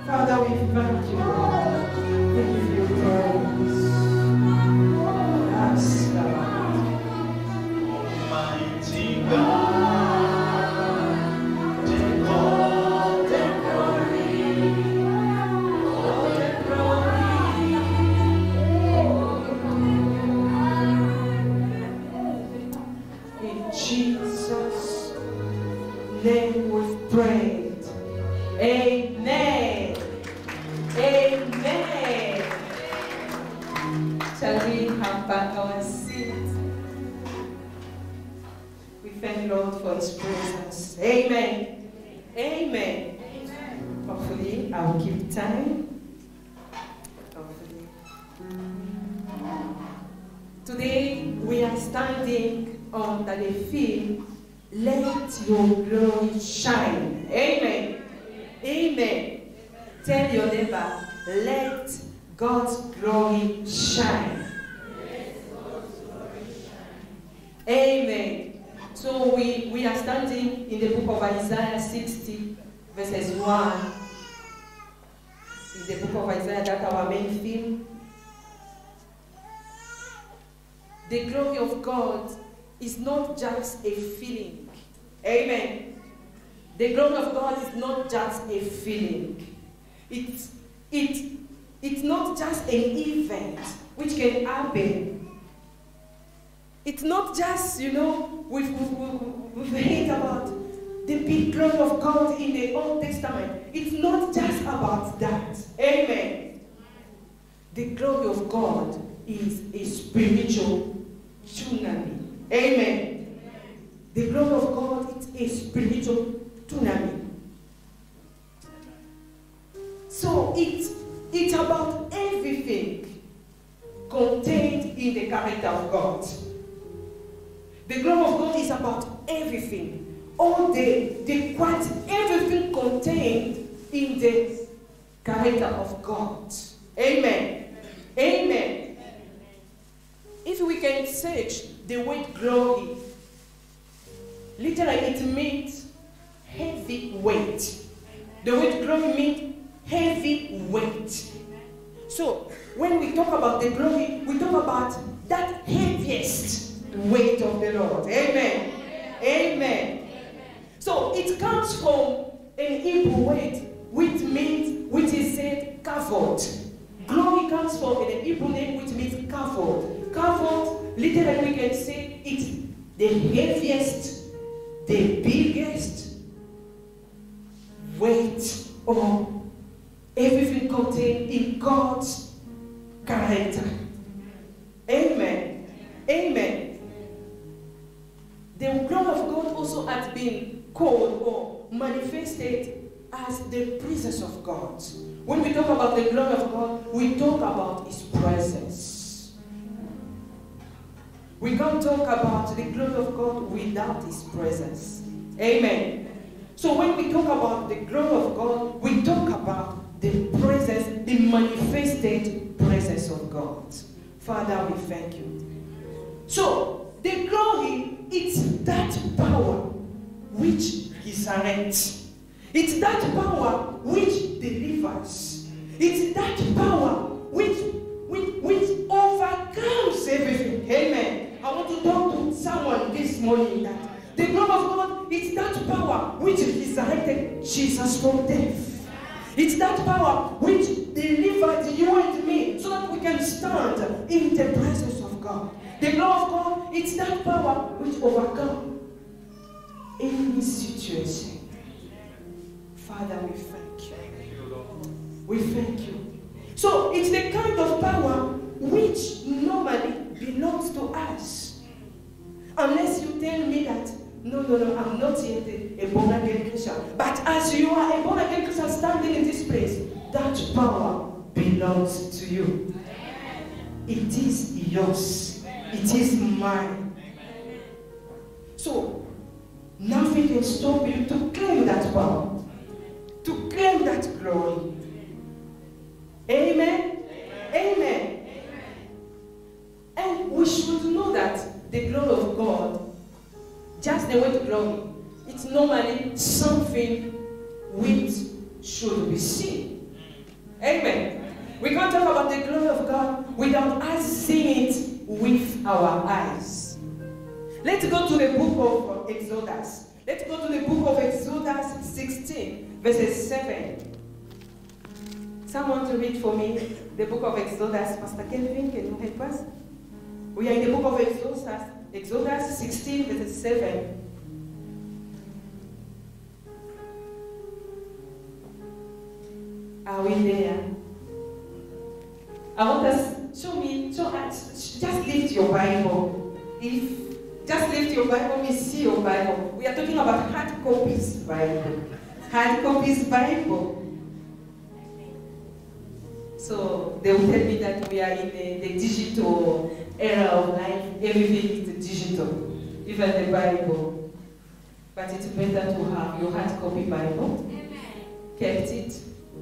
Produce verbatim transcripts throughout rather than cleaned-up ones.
Father, we thank you, Lord. We give you praise. Yes, Lord. Almighty God, take all the glory, all the glory. In Jesus' name we've prayed. Amen. Amen. Shall we have back our seat? We thank Lord for His presence. Amen. Amen. Amen. Hopefully, I will keep time. Hopefully. Today, we are standing under the theme, let your glory shine. Amen. Amen. Tell your neighbor, let God's glory shine. Amen. So we, we are standing in the book of Isaiah sixty, verses one. In the book of Isaiah, that's our main theme. The glory of God is not just a feeling. Amen. The glory of God is not just a feeling. It's, it, it's not just an event which can happen. It's not just, you know, we've, we've, we've heard about the big glory of God in the Old Testament. It's not just about that. Amen. The glory of God is a spiritual tsunami. Amen. The glory of God is a spiritual tsunami. So it's, it's about everything contained in the character of God. The glory of God is about everything. All the, the quality, everything contained in the character of God. Amen. Amen. If we can search the word glory, literally it means heavy weight. The word glory means heavy weight. So when we talk about the glory, we talk about that heaviest weight of the Lord. Amen. Amen. Amen. So it comes from an Hebrew word which means, which is said kavod. Glory comes from an Hebrew name which means kavod. Kavod, literally we can say it's the heaviest, the biggest weight of everything contained in God's character. Amen. Amen. The glory of God also has been called or manifested as the presence of God. When we talk about the glory of God, we talk about His presence. We can't talk about the glory of God without His presence. Amen. So when we talk about the glory of God, we talk about the presence, the manifested presence of God. Father, we thank you. So, the glory, it's that power which resurrects. It's that power which delivers. It's that power which, which, which overcomes everything. Amen. I want to talk to someone this morning that the glory of God, it's that power which resurrected Jesus from death. It's that power which delivered you and me so that we can stand in the presence of God. The glory of God, it's that power which overcomes any situation. Father, we thank you. We thank you. So it's the kind of power which normally belongs to us. Unless you tell me that, no, no, no, I'm not yet a, a born-again Christian. But as you are a born-again Christian standing in this place, that power belongs to you. It is yours. It is mine. So, nothing can stop you to claim that power, to claim that glory. Amen? Amen. Amen. And we should know that the glory of God, just the word glory, it's normally something which should be seen. Amen. We can't talk about the glory of God without us seeing it with our eyes. Let's go to the book of Exodus. Let's go to the book of Exodus sixteen, verses seven. Someone to read for me the book of Exodus. Pastor Kelvin, can you help us? We are in the book of Exodus, Exodus sixteen, verses seven. Are we there? I want us, show me, show us, just lift your Bible. If, just lift your Bible, we see your Bible. We are talking about hard copies Bible. Hard copies Bible. So they will tell me that we are in the, the digital era of life. Everything is digital, even the Bible. But it's better to have your hard copy Bible. Amen. Kept it.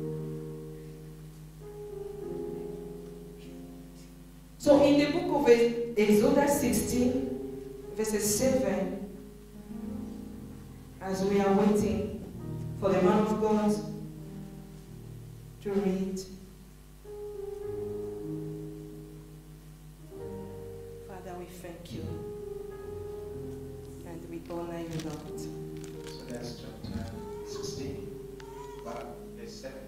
So in the book of Exodus sixteen, verses seven, as we are waiting for the man of God to read. Father, we thank you and we honor you, Lord. So that's chapter sixteen, verse seven.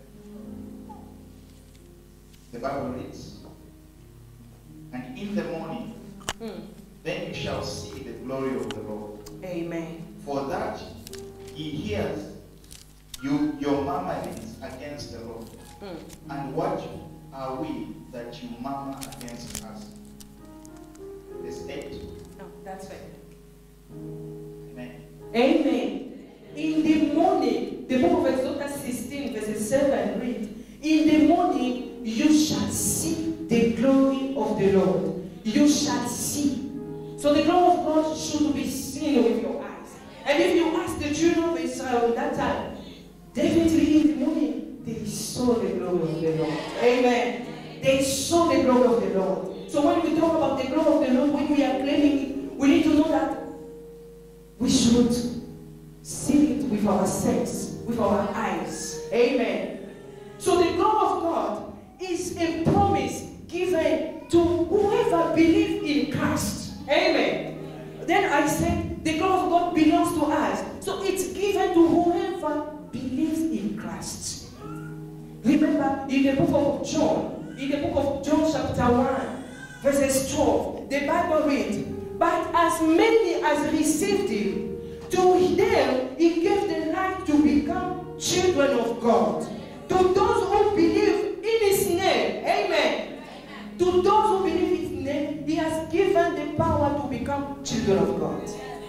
The Bible reads, "And in the morning, Mm. then you shall see the glory of the Lord. Amen. For that he hears you your murmurings against the Lord. Mm. And what are we that you murmur against us?" Verse eight. No, that's right. Amen. Amen. In the morning, the book of Exodus sixteen, verses seven read, "In the morning you shall see the glory of the Lord." You shall see. So the glory of God should be seen with your eyes. And if you ask the children of Israel at that time, definitely in the morning, they saw the glory of the Lord. Amen. They saw the glory of the Lord. So when we talk about the glory of the Lord, when we are claiming it, we need to know that we should see it with our sense, with our eyes. Amen. So the glory of God is a promise given to whoever believes in Christ. Amen. Then I said the glory of God belongs to us. So it's given to whoever believes in Christ. Remember in the book of John, in the book of John chapter one, verses twelve, the Bible reads, "But as many as received him, to them he gave the right to become children of God. To those who believe in his name." Amen. To those who believe in his name, he has given the power to become children of God.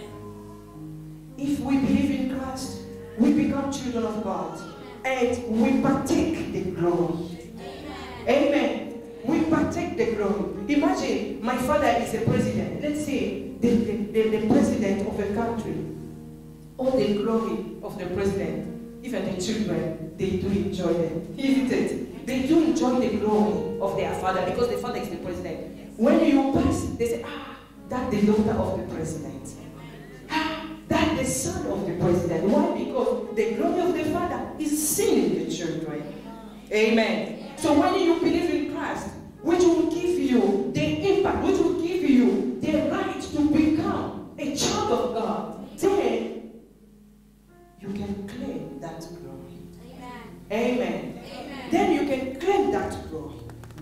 If we believe in Christ, we become children of God. And we partake the glory. Amen. We partake the glory. Imagine my father is a president. Let's say the, the, the, the president of a country. All the glory of the president, even the children, they do enjoy it. Isn't it? They do enjoy the glory of their father because the father is the president. When you pass, they say, "Ah, that's the daughter of the president. Ah, that's the son of the president." Why? Because the glory of the father is seen in the children. Amen. So when you believe in Christ, which will give you the impact, which will give you the right to become a child of God, then you can claim that glory. Amen. Amen. Then you can claim that glory.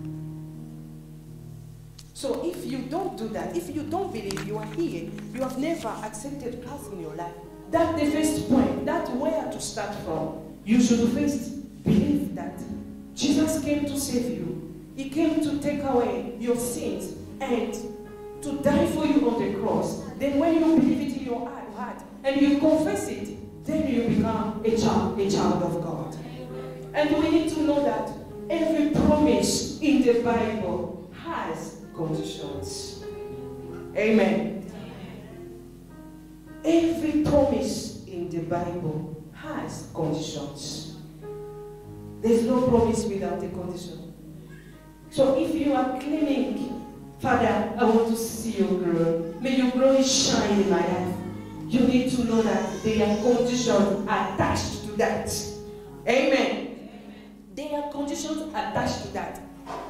So if you don't do that, if you don't believe you are here, you have never accepted Christ in your life, that's the first point. That's where to start from. You should first believe that Jesus came to save you. He came to take away your sins and to die for you on the cross. Then when you believe it in your heart and you confess it, then you become a child, a child of God. And we need to know that every promise in the Bible has conditions. Amen. Every promise in the Bible has conditions. There's no promise without a condition. So if you are claiming, "Father, I want to see your glory. May your glory shine in my life," you need to know that there are conditions attached to that. Amen. There are conditions conditions attached to that.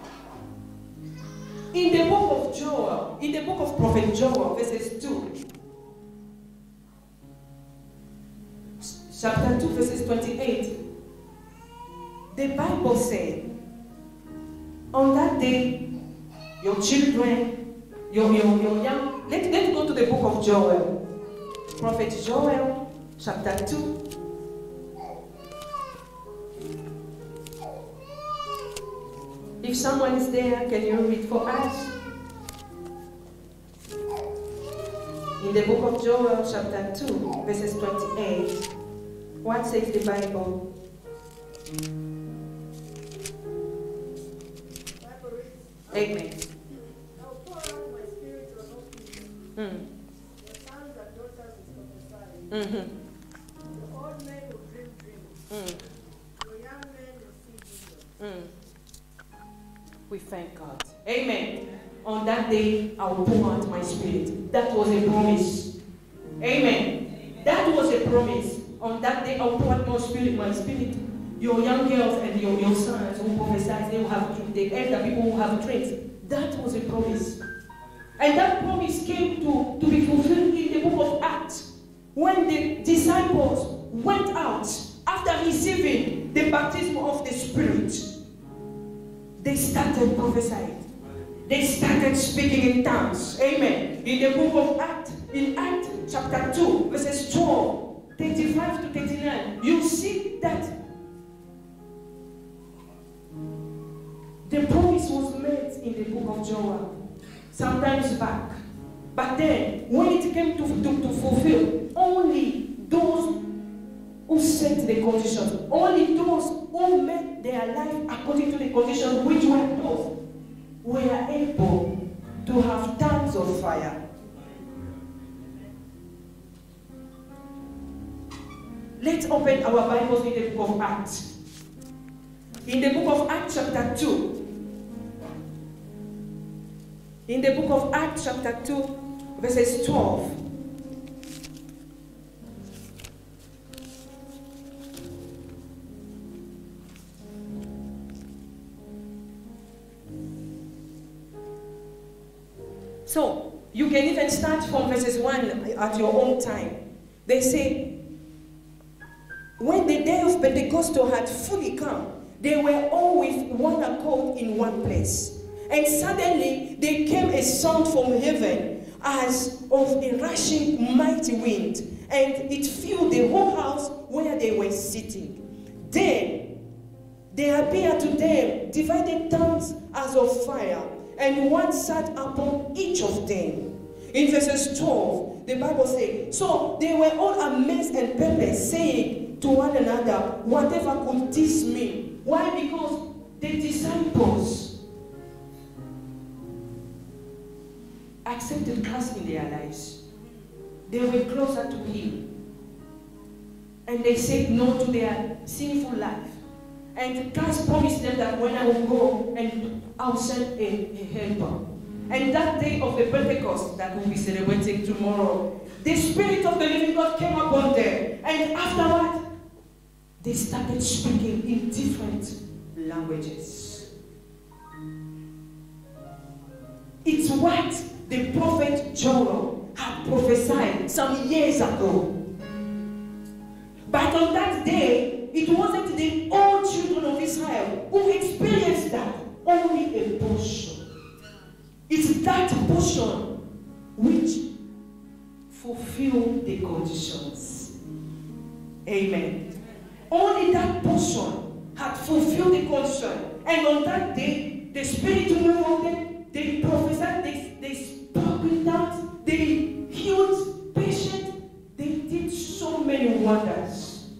In the book of Joel, in the book of Prophet Joel, verses two, chapter two, verses twenty-eight, the Bible says, on that day, your children, your, your, your young, let, let's go to the book of Joel. Prophet Joel, chapter two. If someone is there, can you read for us? In the book of Joel, chapter two, verses twenty-eight, what says the Bible? Amen. I'll pour out my spirit on all people. Mm. Your sons and daughters will prophesy. Mm-hmm. The old men will dream dreams. Mm. Your young men will see visions. Mm. We thank God. Amen. On that day, I will pour out my spirit. That was a promise. Amen. That was a promise. On that day, I will pour out my spirit, my spirit. Your young girls and your, your sons who prophesy, they will have dreams. The elder people who have dreams. That was a promise. And that promise came to, to be fulfilled in the book of Acts. When the disciples went out after receiving the baptism of the Spirit, they started prophesying. They started speaking in tongues. Amen. In the book of Acts, in Acts chapter two, verses twelve, thirty-five to thirty-nine, you see that the promise was made in the book of Joel, sometimes back. But then, when it came to, to, to fulfill, only those who set the conditions, only those who made their life according to the conditions which were those, were able to have tongues of fire. Let's open our Bibles in the book of Acts. In the book of Acts chapter two. In the book of Acts chapter two, verses twelve. So, you can even start from verses one at your own time. They say, when the day of Pentecost had fully come, they were all with one accord in one place. And suddenly there came a sound from heaven as of a rushing mighty wind, and it filled the whole house where they were sitting. Then there appeared to them divided tongues as of fire, and one sat upon each of them. In verses twelve, the Bible says, so they were all amazed and perplexed, saying to one another, whatever could this mean? Why? Because the disciples accepted Christ in their lives. They were closer to Him. And they said no to their sinful life. And Christ promised them that when I will go, and I'll send a, a helper. And that day of the Pentecost that we'll be celebrating tomorrow, the Spirit of the living God came upon them. And afterward, they started speaking in different languages. It's what the prophet Joel had prophesied some years ago. But on that day, it wasn't the old children of Israel who experienced that, only a portion. It's that portion which fulfilled the conditions. Amen. Only that portion had fulfilled the condition. And on that day, the Spirit moved on them. They prophesied, they, they spoke in tongues, they healed patients, they did so many wonders.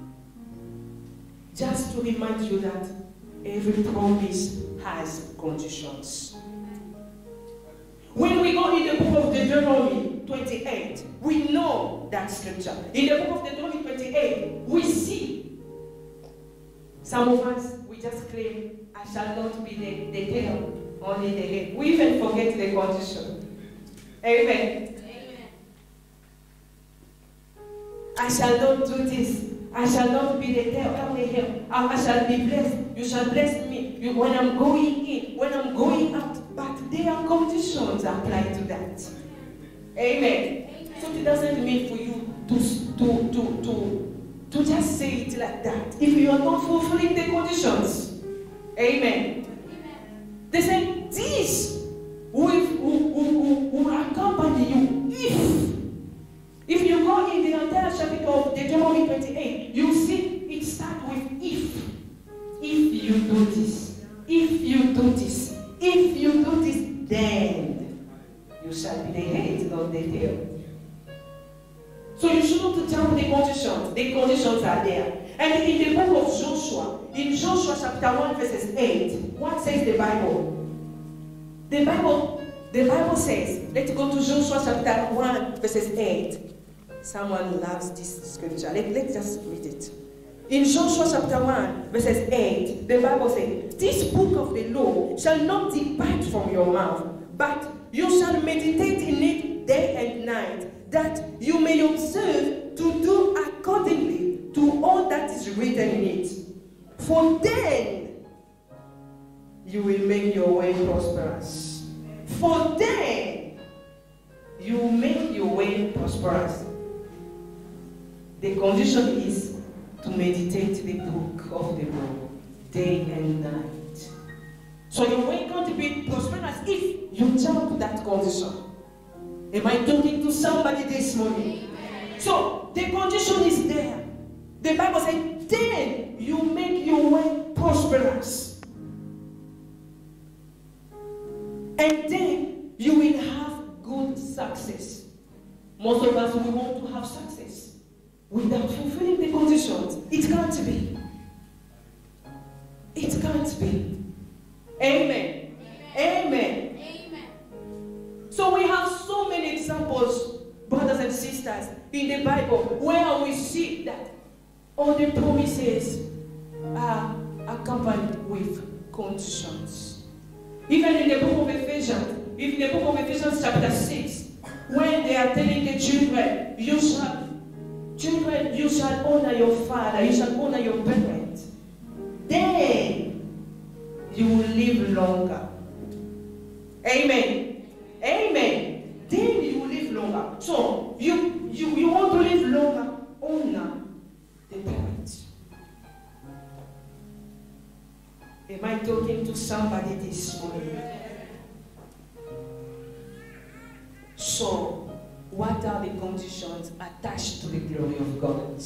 Just to remind you that every promise has conditions. When we go in the book of Deuteronomy twenty-eight, we know that scripture. In the book of Deuteronomy twenty-eight, we see some of us, we just claim, I shall not be the, the tail, only the head. We even forget the condition. Amen. Amen. I shall not do this. I shall not be the tail, I'm the head. I, I shall be blessed. You shall bless me. You, when I'm going in, when I'm going out. But there are conditions applied to that. Amen. Amen. So it doesn't mean for you to, to, to, to, to just say it like that if you are not fulfilling the conditions. Amen. Amen. They say this will, will, will, will accompany you if if you go in the entire chapter of Deuteronomy twenty-eight, you see it starts with if. If you do this, if you do this, if you do this, then you shall be the head, not the tail. So you shouldn't jump the conditions. The conditions are there. And in the book of Joshua, in Joshua chapter one, verses eight, what says the Bible? The Bible, the Bible says, let's go to Joshua chapter one, verses eight. Someone loves this scripture. Let, let's just read it. In Joshua chapter one, verses eight, the Bible says, this book of the law shall not depart from your mouth, but you shall meditate in it day and night, that you may observe to do accordingly to all that is written in it. For then you will make your way prosperous. For then you will make your way prosperous. The condition is to meditate the book of the law day and night. So your way going to be prosperous if you jump that condition. Am I talking to somebody this morning? Amen. So the condition is there. The Bible says, then you make your way prosperous. And then you will have good success. Most of us, we want to have success without fulfilling the conditions. It can't be. It can't be. Amen. Amen. Amen. Amen. So we have so many examples, brothers and sisters, in the Bible where we see that all the promises are accompanied with conditions. Even in the book of Ephesians, in the book of Ephesians chapter six, when they are telling the children, you shall Children, you shall honor your father, you shall honor your parents. Then you will live longer. Amen. Amen. Then you will live longer. So, you, you, you want to live longer, honor the parents. Am I talking to somebody this morning? So, what are the conditions attached to the glory of God?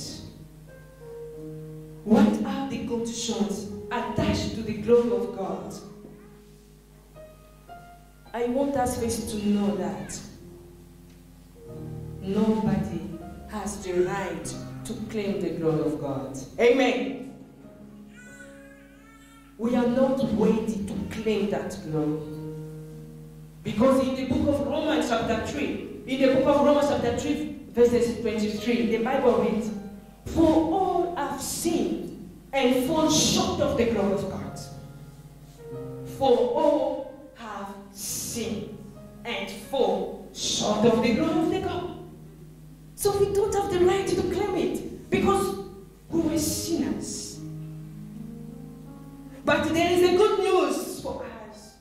What are the conditions attached to the glory of God? I want us first to know that nobody has the right to claim the glory of God. Amen. We are not worthy to claim that glory. Because in the book of Romans chapter three, in the book of Romans chapter three, verses twenty-three, the Bible reads, for all have sinned and fall short of the glory of God. For all have sinned and fall short of the glory of the God. So we don't have the right to claim it because we were sinners. But there is a good news for us.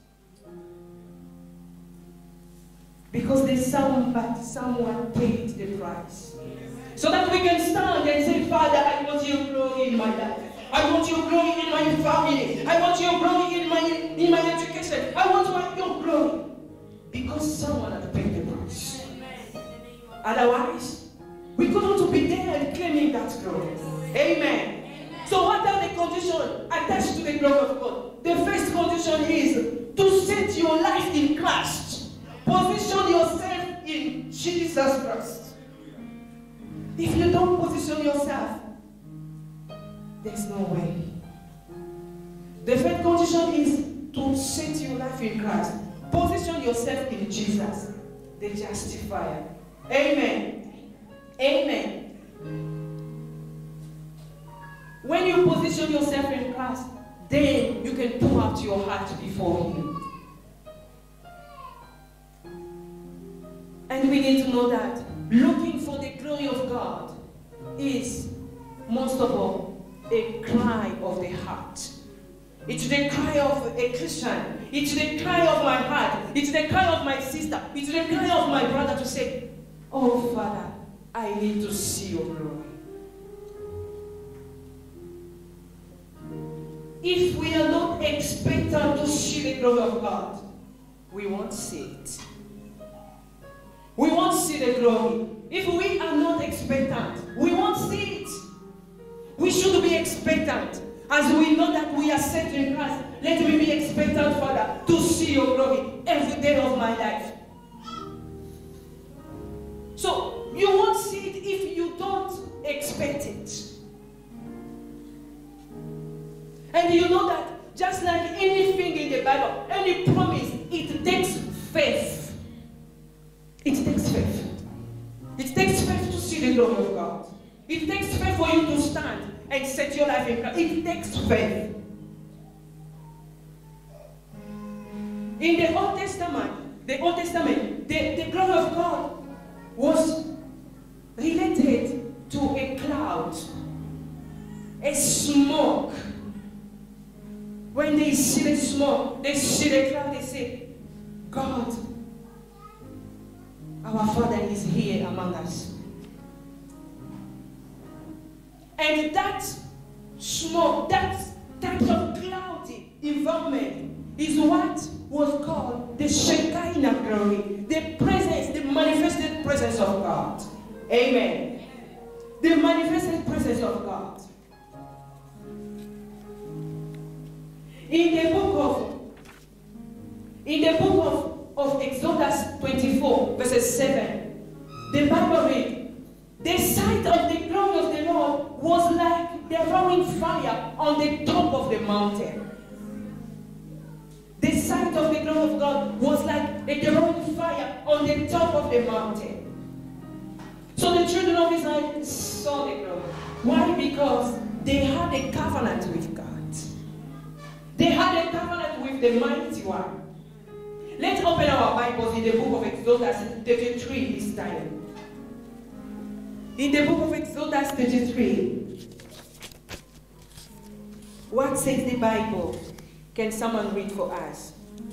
Because there's somebody, someone paid the price. So that we can stand and say, Father, I want your glory in my life. I want your glory in my family. I want your glory in my in my education. I want my, your glory. Because someone had paid the price. Otherwise, we couldn't be there and claiming that glory. Amen. So what are the conditions attached to the glory of God? The first condition is to set your life in Christ. Position yourself in Jesus Christ. If you don't position yourself, there's no way. The third condition is to set your life in Christ. Position yourself in Jesus, the justifier. Amen. Amen. When you position yourself in Christ, then you can pour out your heart before Him. And we need to know that looking for the glory of God is most of all, a cry of the heart. It's the cry of a Christian. It's the cry of my heart. It's the cry of my sister. It's the cry of my brother to say, oh Father, I need to see your glory. If we are not expectant to see the glory of God, we won't see it. We won't see the glory. If we are not expectant, we won't see it. We should be expectant. As we know that we are set in Christ, let me be expectant, Father, to see your glory every day of my life. So, you won't see it if you don't expect it. And you know that just like anything in the Bible, any promise, it takes faith. It takes faith. It takes faith to see the glory of God. It takes faith for you to stand and set your life in Christ. It takes faith. In the Old Testament, the Old Testament, the, the glory of God was related to a cloud, a smoke. When they see the smoke, they see the cloud, they say, God, our Father is here among us. And that smoke, that type of cloudy environment is what was called the Shekinah glory, the presence, the manifested presence of God. Amen. The manifested presence of God. In the book of, in the book of, of Exodus twenty-four, verses seven, the Bible reads, the sight of the glory of the Lord was like the roaring fire on the top of the mountain. The sight of the glory of God was like the roaring fire on the top of the mountain. So the children of Israel saw the glory. Why? Because they had a covenant with God. They had a covenant with the mighty one. Let's open our Bibles in the book of Exodus thirty-three this time. In the book of Exodus thirty-three, what says the Bible? Can someone read for us?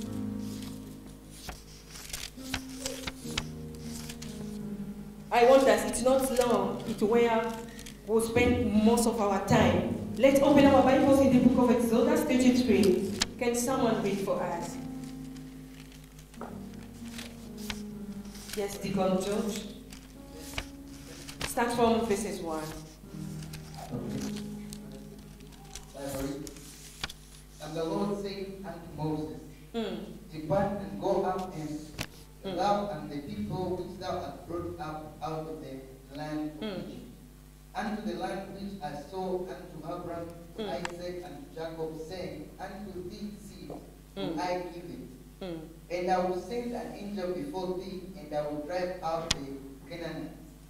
I want us, it's not long, it's where we'll spend most of our time. Let's open our Bibles in the book of Exodus thirty-three. Can someone read for us? Yes, Deacon George. Start from verses one. And the Lord said unto Moses, Mm. Depart and go up and Mm. thou and the people which thou hast brought up out of the land of Mm. Egypt, unto the land which I saw unto Abraham, Mm. Isaac, and Jacob, saying, Unto thee seed Mm. will I give it. Mm. And I will send an angel before thee, and I will drive out the Canaanites,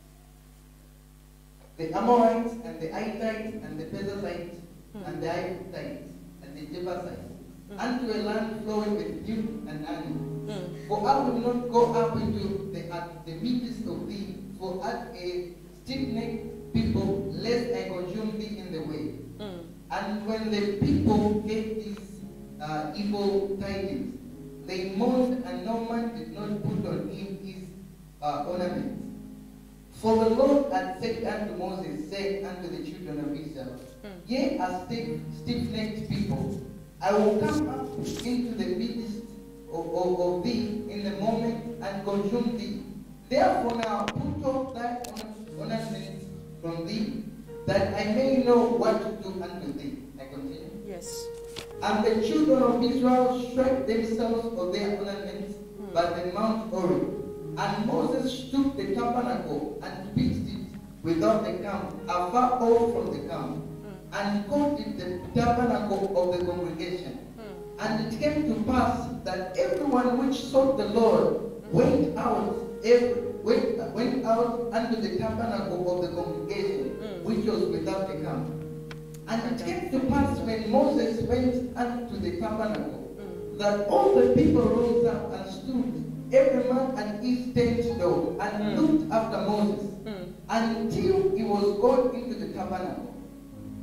the Amorites, and the Hittites, and the Perizzites, Mm. and the Hivites, and the Jebusites, Mm. unto a land flowing with milk and honey. Mm. For I will not go up into the, at the midst of thee, for at a stiff-necked people, lest I consume thee in the way. Mm. And when the people heard these uh, evil tidings, they mourned, and no man did not put on him his uh, ornaments. For the Lord had said unto Moses, saying unto the children of Israel, Mm. Ye are stiff, stiff-necked people. I will come up into the midst of, of, of thee in the moment and consume thee. Therefore now put off thy ornaments from thee, that I may know what to do unto thee. I continue. Yes. And the children of Israel stripped themselves of their ornaments Mm. by the Mount Horeb. And Moses took the tabernacle and pitched it without the camp, afar off from the camp, Mm. and called it the tabernacle of the congregation. Mm. And it came to pass that everyone which sought the Lord went out, every, went, went out unto the tabernacle of the congregation, Mm. which was without the camp. And it came to pass when Moses went unto the tabernacle, Mm. that all the people rose up and stood, every man at his tent door, and Mm. looked after Moses, Mm. until he was gone into the tabernacle.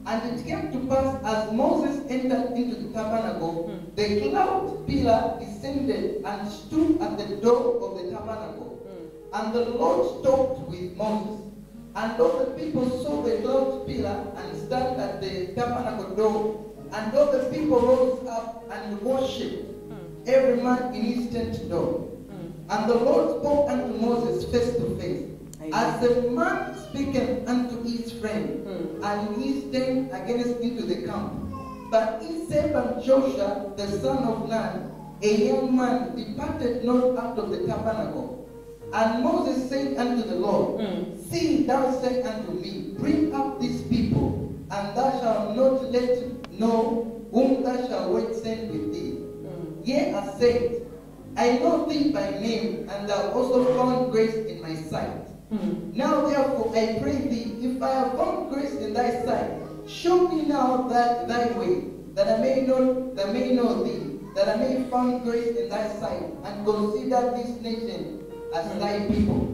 And it came to pass as Moses entered into the tabernacle, Mm. the cloud pillar descended and stood at the door of the tabernacle. Mm. And the Lord talked with Moses. And all the people saw the cloud pillar and stand at the tabernacle door. And all the people rose up and worshipped, Mm. every man in his tent door. Mm. And the Lord spoke unto Moses face to face, Amen. as a man speaketh unto his friend, Mm. and he stand against into the camp. But his servant Joshua, the son of Nun, a young man, departed not out of the tabernacle. And Moses said unto the Lord, Mm. See, thou said unto me, Bring up these people, and thou shalt not let know whom thou shalt wait send with thee. Mm. Yea, I said, I know thee by name, and thou also found grace in my sight. Mm. Now therefore I pray thee, if I have found grace in thy sight, show me now that thy way, that I may know that I may know thee, that I may find grace in thy sight, and consider this nation as Mm. thy people.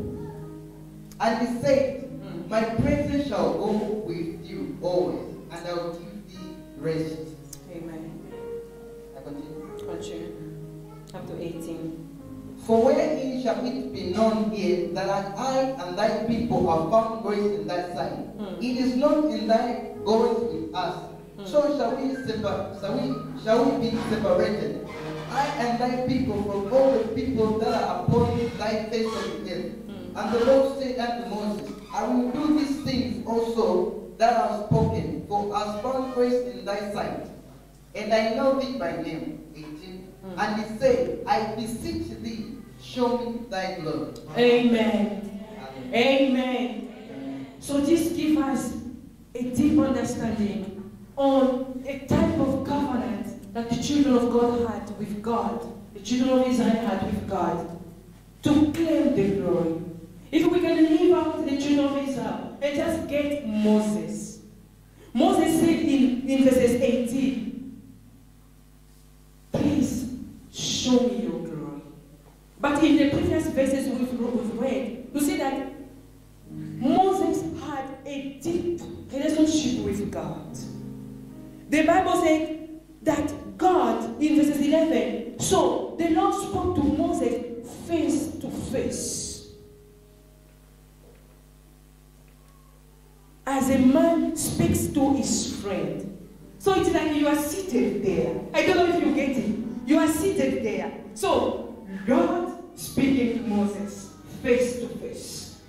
And he said, Mm. My presence shall go with you always, and I will give thee rest. Amen. I continue. Continue. Up to eighteen. For wherein shall it be known here that I and thy people have found grace in thy sight? Mm. It is not in thy goings with us. Mm. So shall we, separ- shall, we, shall we be separated, I and thy people, from all the people that are upon thy face of the earth. Mm. And the Lord said unto Moses, I will do these things also that I have spoken, for I have found grace in thy sight, and I know thee by name. eighteen. Mm. And he said, I beseech thee, show me thy glory. Amen. Amen. Amen. So this gives us a deep understanding on a type of covenant that the children of God had with God, the children of Israel had with God, to claim the glory. If we can leave out the children of Israel and just get Moses. Moses said in, in verses eighteen, please show me your glory. But in the previous verses we've, we've read, you see that Moses had a deep relationship with God. The Bible said that God, in verses eleven, so the Lord spoke to Moses face to face. As a man speaks to his friend. So it's like you are seated there. I don't know if you get it. You are seated there. So God speaking to Moses face to face.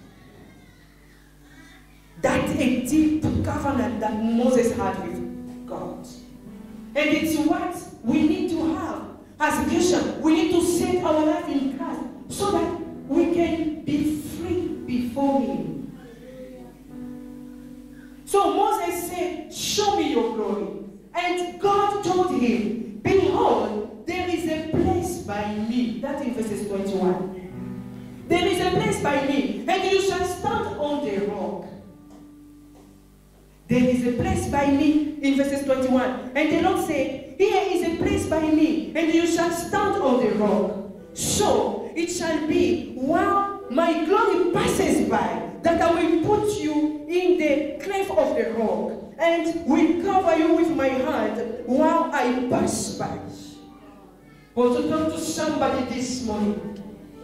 That's a deep covenant that Moses had with God. And it's what we need to have as a Christian. We need to set our life in Christ so that we can be free before Him. So Moses said, show me your glory. And God told him, behold, there is a place by me. That's in verses twenty-one. There is a place by me, and you shall stand on the rock. There is a place by me in verses twenty-one. And the Lord said, here is a place by me, and you shall stand on the rock. So it shall be, while my glory passes by, that I will put you in the cleft of the rock, and will cover you with my hand while I pass by. Want to talk to somebody this morning.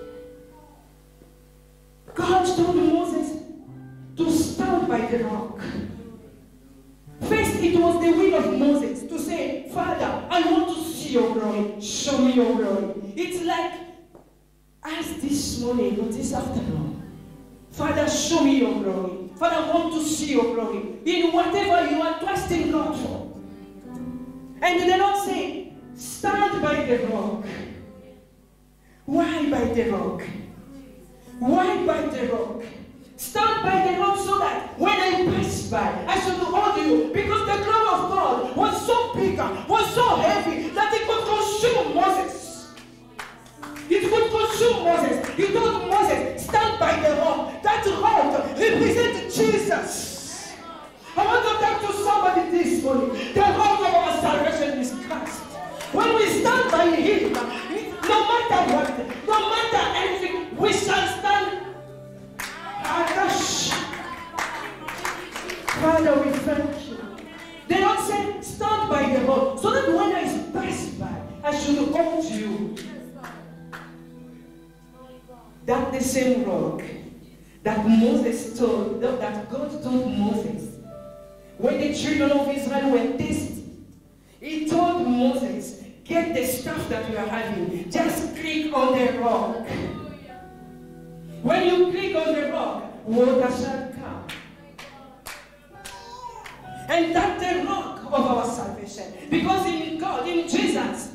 God told Moses to stand by the rock. First, it was the will of Moses to say, Father, I want to see your glory. Show me your glory. It's like us this morning or this afternoon. Father, show me your glory. Father, I want to see your glory in whatever you are trusting God for. And the Lord said, stand by the rock. Why by the rock? Why by the rock? Stand by the rock so that when I pass by, I should hold you. Because the glory of God was so big, was so heavy, that it could consume Moses. It could consume Moses. He told Moses, stand by the rock. That rock represents Jesus. I want to talk to somebody this morning. The rock of our salvation is Christ. When we stand by Him, no matter what, no matter anything, we shall stand. Father, we thank you. should hold you. That the same rock that Moses told, that God told Moses, when the children of Israel were thirsty, he told Moses, get the stuff that you are having, just click on the rock. When you click on the rock, water shall come. And that's the rock of our salvation. Because in God, in Jesus,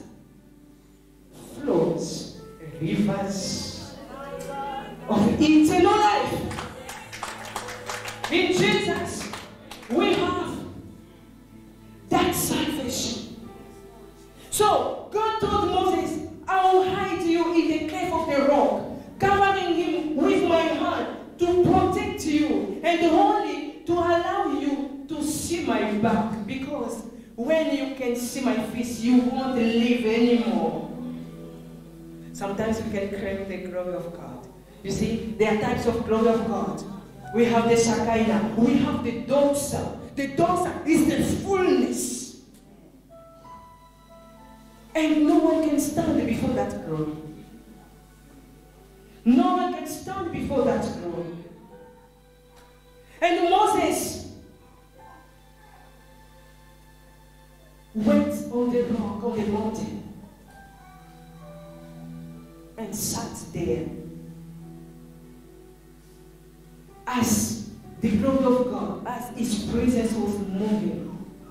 flows rivers of eternal life. In Jesus, we have that salvation. So, God told Moses, I will hide you in the cleft of the rock, covering him with my hand to protect you and only to allow you to see my back. Because when you can see my face, you won't live anymore. Sometimes we can crave the glory of God. You see, there are types of glory of God. We have the Shekinah, we have the doxa. The doxa is the fullness. And no one can stand before that glory. No one can stand before that glory. And Moses went on the rock, on the mountain, and sat there. As the glory of God, as his presence was moving,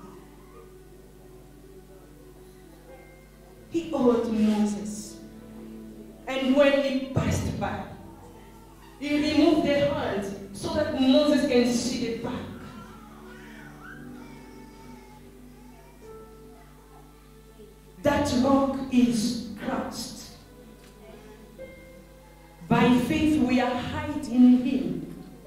he heard Moses. And when he passed by, he removed the hand so that Moses can see the back. That rock is Christ. By faith we are hid in him.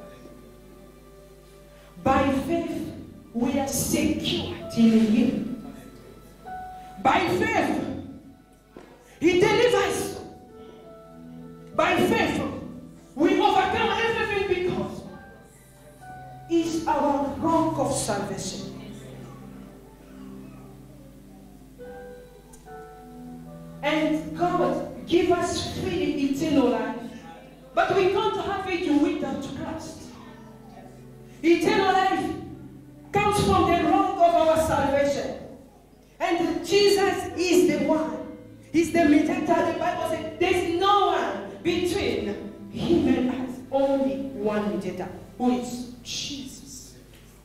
By faith we are secured in him. By faith he delivers. By faith we overcome everything because he's our rock of salvation. And God give us free eternal life. But we can't have it without Christ. Eternal life comes from the rock of our salvation. And Jesus is the one. He's the mediator. The Bible says there's no one between him and us. Only one mediator, who is Jesus.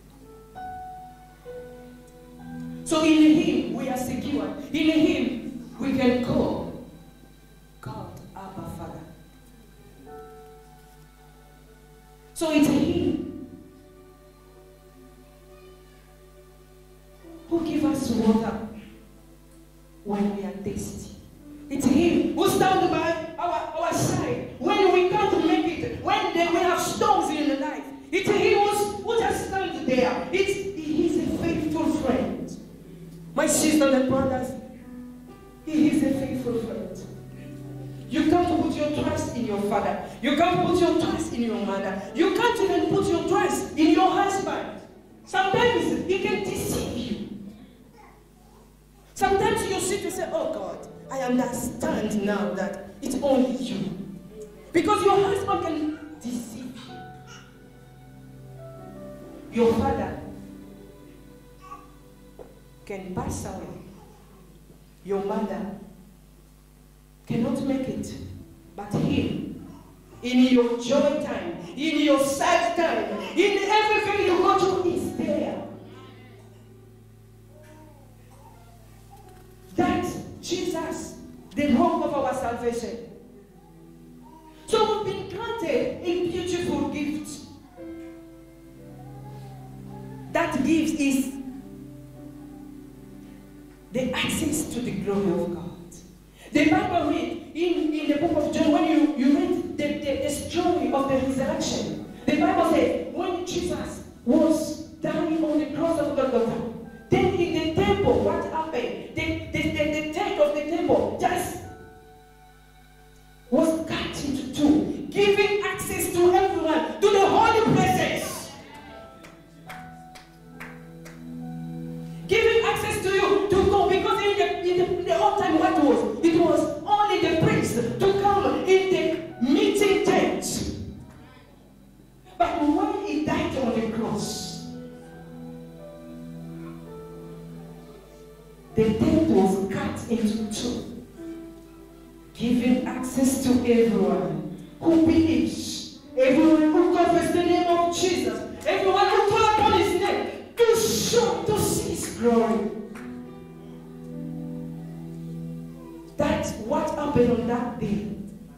So in him we are secure. In him we can call God Abba Father. So it's him who gives us water when we are thirsty. It's him who stands by our, our side when we can't make it, when they, we have storms in the life. It's him who's, who just stands there. It's, he's a faithful friend. My sisters and brothers, he is a faithful friend. You can't put your trust in your father. You can't put your trust in your mother. You can't even put your trust in your husband. Sometimes he can deceive you. Sometimes you sit and say, oh God, I understand now that it's only you. Because your husband can deceive you. Your father can pass away. Your mother cannot make it. But him, in your joy time, in your sad time, in everything you go through, is there. That Jesus, the hope of our salvation. So we've been granted a beautiful gift. That gift is the access to the glory of God. The Bible read in, in the book of John, when you, you read the, the, the story of the resurrection, the Bible says when Jesus was dying on the cross of Golgotha, then in the temple, what happened? The, the, the, the tent of the temple just was cut into two, giving access to everyone to the holy places. Giving access to you to go, because in the, in the, in the old time, what was? heaven was cut into two, giving access to everyone who believes, everyone who confesses the name of Jesus, everyone who calls upon his name to show, to see his glory. That's what happened on that day.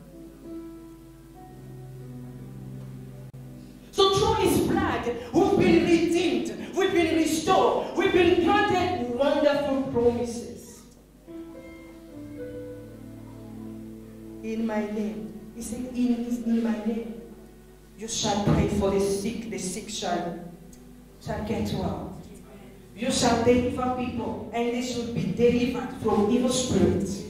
So through his blood, we've been redeemed, we've been restored, we've been granted wonderful promises. In my name, he said, in, in my name, you shall pray for the sick, the sick shall, shall get well. You shall deliver people, and they should be delivered from evil spirits.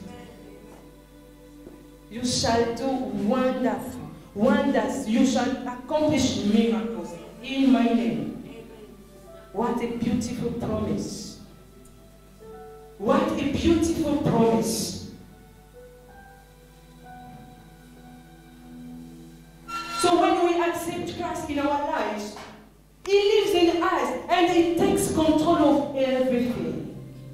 You shall do wonderful wonders. You shall accomplish miracles in my name. What a beautiful promise. What a beautiful promise. So when we accept Christ in our lives, he lives in us and he takes control of everything.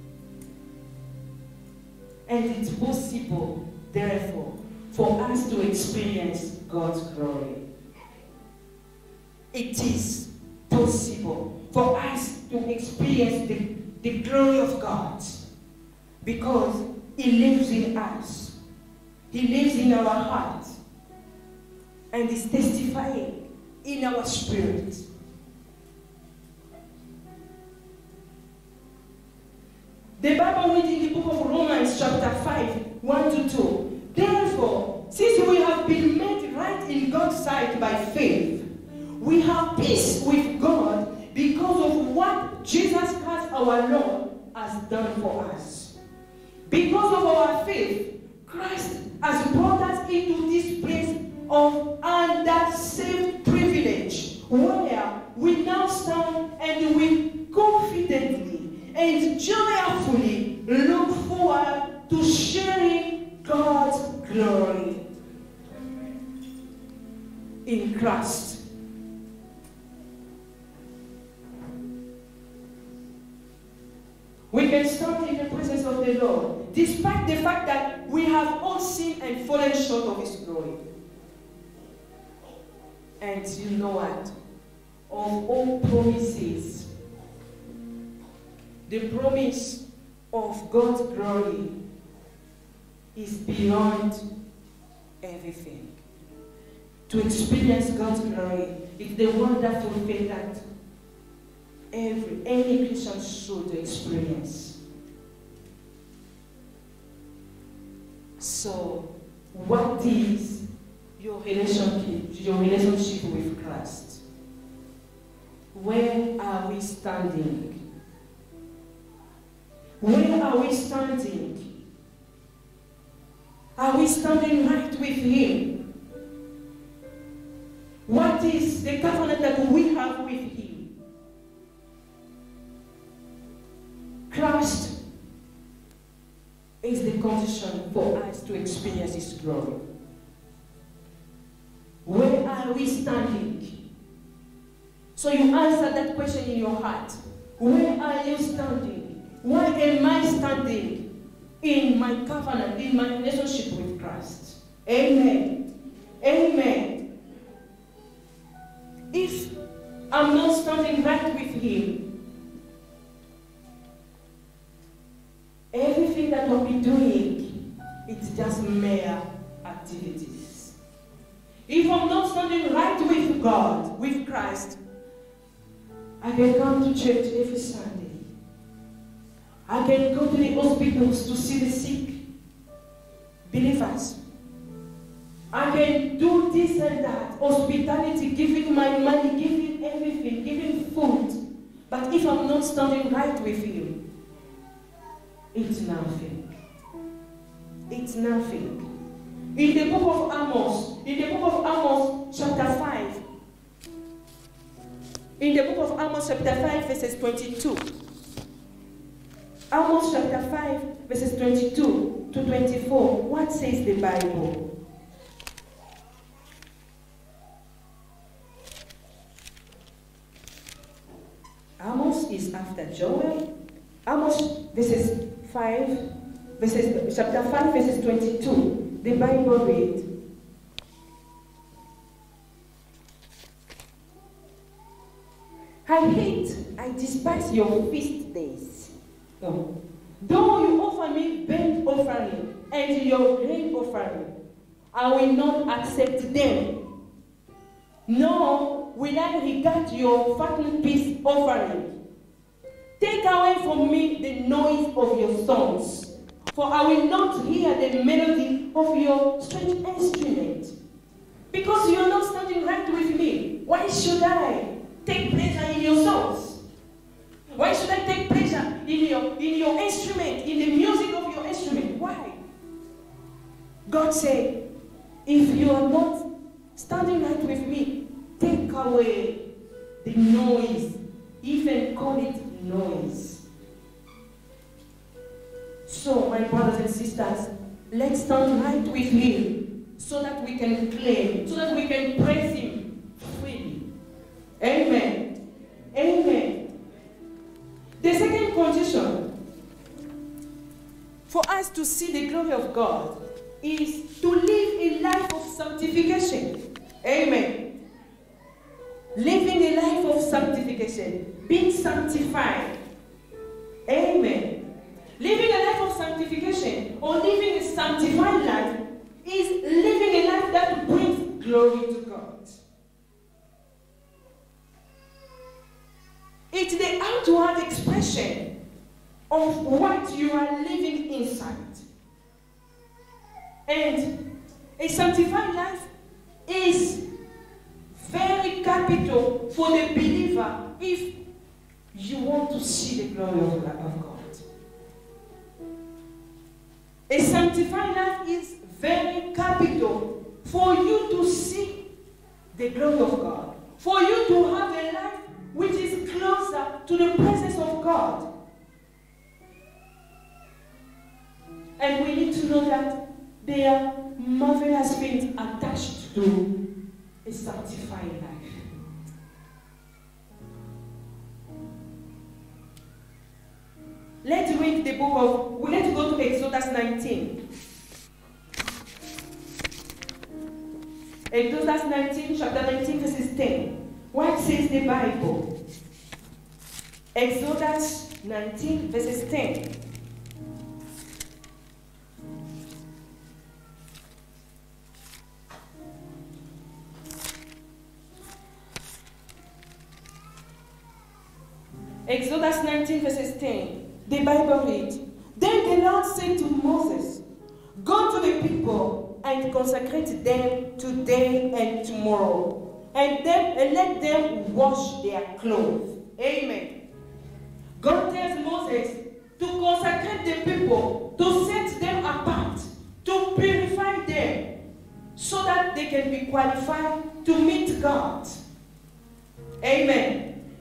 And it's possible, therefore, for us to experience God's glory. It is possible for us to experience the, the glory of God because he lives in us. He lives in our heart and is testifying in our spirit. The Bible reads in the book of Romans chapter five, one to two. Therefore, since we have been made right in God's sight by faith, we have peace with God because of what Jesus Christ our Lord has done for us. Because of our faith, Christ has brought us into this place of unsaved privilege, where we now stand and we confidently and joyfully look forward to sharing God's glory in Christ. We can stand in the presence of the Lord despite the fact that we have all sinned and fallen short of his glory. And you know what? Of all promises, the promise of God's glory is beyond everything. To experience God's glory is the wonderful thing that every any Christian should experience. So, what is your relationship, your relationship with Christ? Where are we standing? Where are we standing? Are we standing right with him? What is the covenant that we have with him? Christ is the condition for us to experience his glory. Where are we standing? So you answer that question in your heart. Where are you standing? Why am I standing in my covenant, in my relationship with Christ? Amen. Amen. If I'm not standing right with him, everything that I'll be doing, it's just mere activities. If I'm not standing right with God, with Christ, I can come to church every Sunday. I can go to the hospitals to see the sick believers. I can do this and that, hospitality, giving my money, giving everything, giving food. But if I'm not standing right with him, it's nothing. It's nothing. In the book of Amos, in the book of Amos, chapter five, in the book of Amos, chapter five, verses twenty-two. Amos chapter five, verses twenty-two to twenty-four. What says the Bible? Amos is after Joel. Amos verses five, verses, chapter five, verses twenty-two, the Bible reads, I hate, I despise your feast days. No. Though you offer me burnt offering and your grain offering, I will not accept them. Nor will I regard your fattened peace offering. Take away from me the noise of your songs, for I will not hear the melody of your strange instrument. Because you are not standing right with me, why should I take pleasure in your songs? Why should I take pleasure in your, in your instrument, in the music of your instrument? Why? God said, if you are not standing right with me, take away the noise, even call it noise. So, my brothers and sisters, let's stand right with Him so that we can claim, so that we can praise Him freely. Amen. Amen. The second condition for us to see the glory of God is to live a life of sanctification. Amen. Living a life of sanctification. Being sanctified. Amen. Living a life of sanctification or living a sanctified life is living a life that brings glory to God. It's the outward expression of what you are living inside. And a sanctified life is very capital for the believer if you want to see the glory of, of God. A sanctified life is very capital for you to see the glory of God. For you to have a life which is closer to the presence of God. And we need to know that there are marvelous things attached to a sanctified life. Let's read the book of, let's go to Exodus nineteen. Exodus nineteen, chapter nineteen, verses ten. What says the Bible? Exodus nineteen, verses ten. Exodus nineteen, verses ten. The Bible reads, Then the Lord said to Moses, Go to the people and consecrate them today and tomorrow, and, them, and let them wash their clothes. Amen. God tells Moses to consecrate the people, to set them apart, to purify them, so that they can be qualified to meet God. Amen.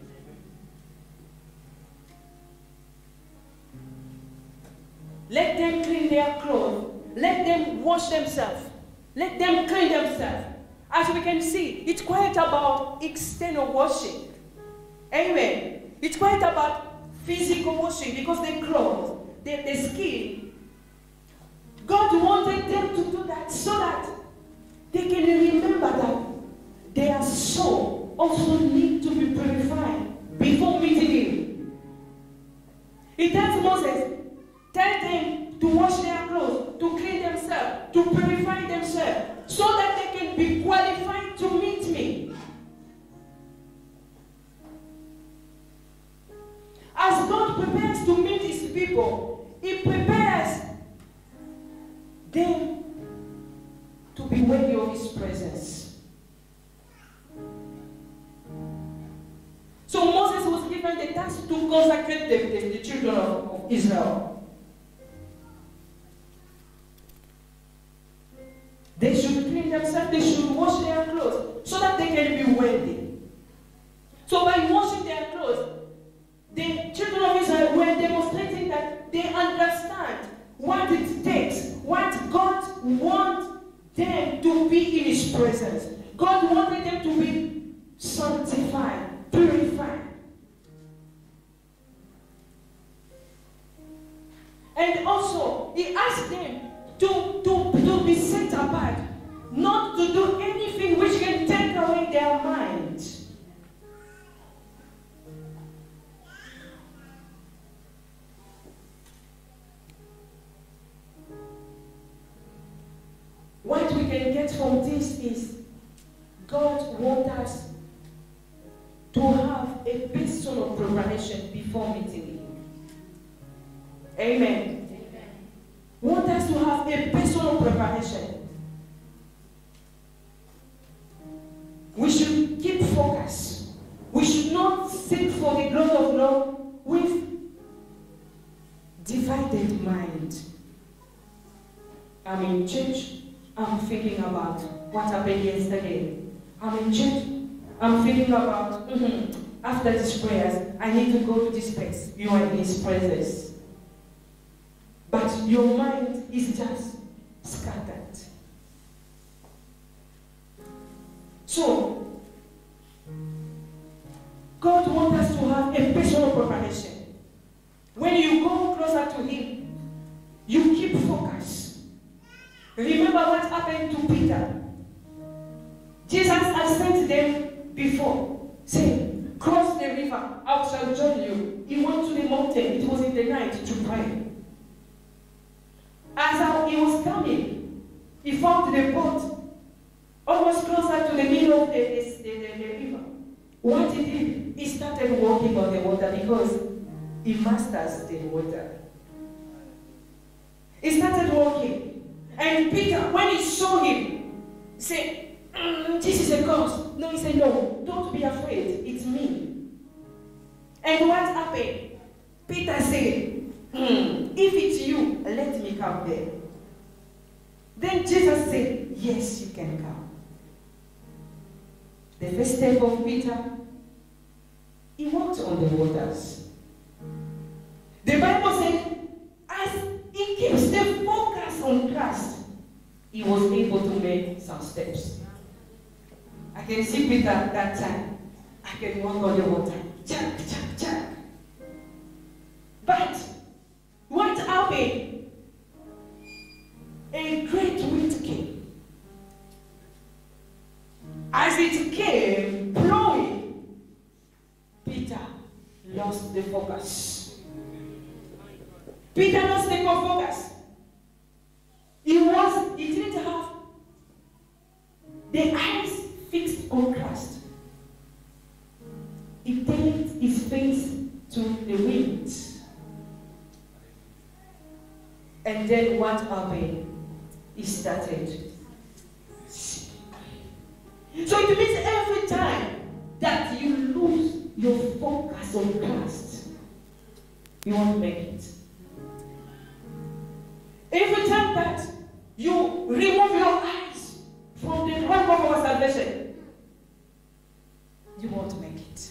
Let them clean their clothes. Let them wash themselves. Let them clean themselves. As we can see, it's quite about external washing. Amen. It's quite about physical washing because the clothes, the, the skin. God wanted them to do that so that they can remember that their soul also needs to be purified before meeting Him. He tells Moses, tell them to wash their clothes, to clean themselves, to purify themselves, so that they can be qualified to meet me. As God prepares to meet His people, He prepares them to be worthy of His presence. So Moses was given the task to consecrate the, the, the children of, of Israel. They should clean themselves, they should wash their clothes so that they can be worthy. So by washing their clothes, the children of Israel were demonstrating that they understand what it takes, what God wants them to be in His presence. God wanted them to be sanctified, purified. And So he asked them to, to, to be set apart, not to do anything which can take away their mind. What we can get from this is God wants us to have a personal preparation before meeting Him. Amen. Amen. Want us to have a personal preparation. We should keep focus. We should not seek for the glory of Lord with divided mind. I'm in church, I'm thinking about what happened yesterday. I'm in church, I'm thinking about, mm-hmm, after these prayers, I need to go to this place. You are in His presence. But your mind is just scattered. So, God wants us to have a personal preparation. When you go closer to Him, you keep focus. Remember what happened to Peter. Jesus had sent them before, saying, cross the river, I shall join you. He went to the mountain, it was in the night, to pray. As he was coming, he found the boat almost closer to the middle of the, the, the, the river. What he did, he started walking on the water because he masters the water. He started walking. And Peter, when he saw him, said, mm, this is a ghost. No, he said, no, don't be afraid. It's me. And what happened? Peter said, mm, if it's you, let me come there. Then Jesus said, yes, you can come. The first step of Peter, he walked on the waters. The Bible said, as he keeps the focus on Christ, he was able to make some steps. I can see Peter that time. I can walk on the water. Chuck, chuck, chuck. But what happened? A great wind came. As it came, blowing, Peter lost the focus. Peter lost the focus. He was, he didn't have the eyes fixed on Christ. He turned his face to the wind. And then what happened? He started. So it means every time that you lose your focus on Christ, you won't make it. Every time that you remove your eyes from the rock of our salvation, you won't make it.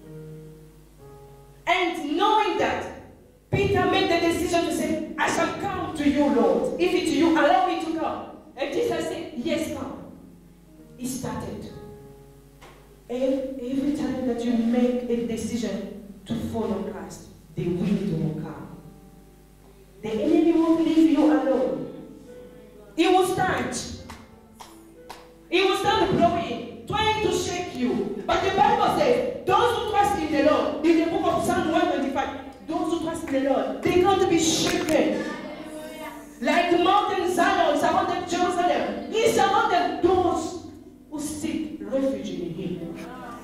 And knowing that, Peter made the decision to say, I shall come to you, Lord. If it's you, allow me to come. And Jesus said, yes, come. He started. And every time that you make a decision to follow Christ, the wind will come. The enemy won't leave you alone. He will start. He will start blowing, trying to shake you. But the Bible says, those who trust in the Lord, in the book of Psalm one twenty-five, those who trust in the Lord, they can't be shaken. Like the mountain Zion surrounded Jerusalem, He surrounded those who seek refuge in Him.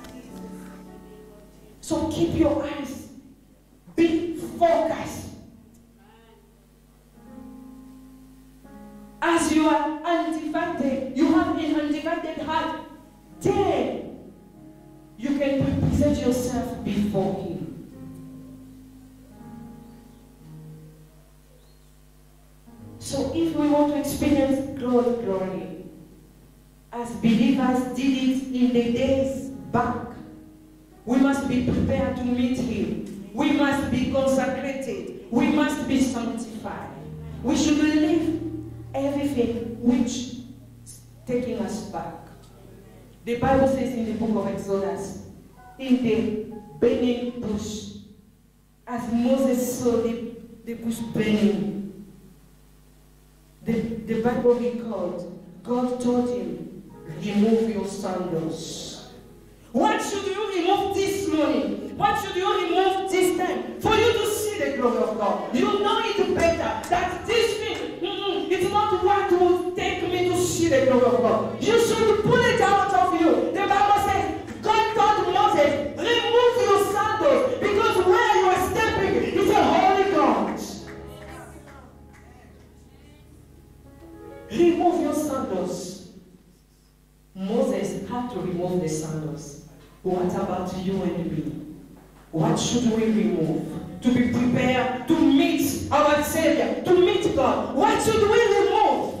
So keep your eyes, be focused. As you are undivided, you have an undivided heart, then you can present yourself before Him. So if we want to experience God's glory, as believers did it in the days back, we must be prepared to meet Him. We must be consecrated. We must be sanctified. We should leave everything which is taking us back. The Bible says in the book of Exodus, in the burning bush, as Moses saw the, the bush burning, the, the Bible records, God told him, remove your sandals. What should you remove this morning? What should you remove this time? For you to see the glory of God. You know it better that this thing, mm-mm, it's not what will take me to see the glory of God. You should pull it out of you. The Bible says, God told Moses, remove your sandals, because where you are stepping is a holy ground. Remove your sandals. Moses had to remove the sandals. What about you and me? What should we remove? To be prepared to meet our Savior, to meet God. What should we remove?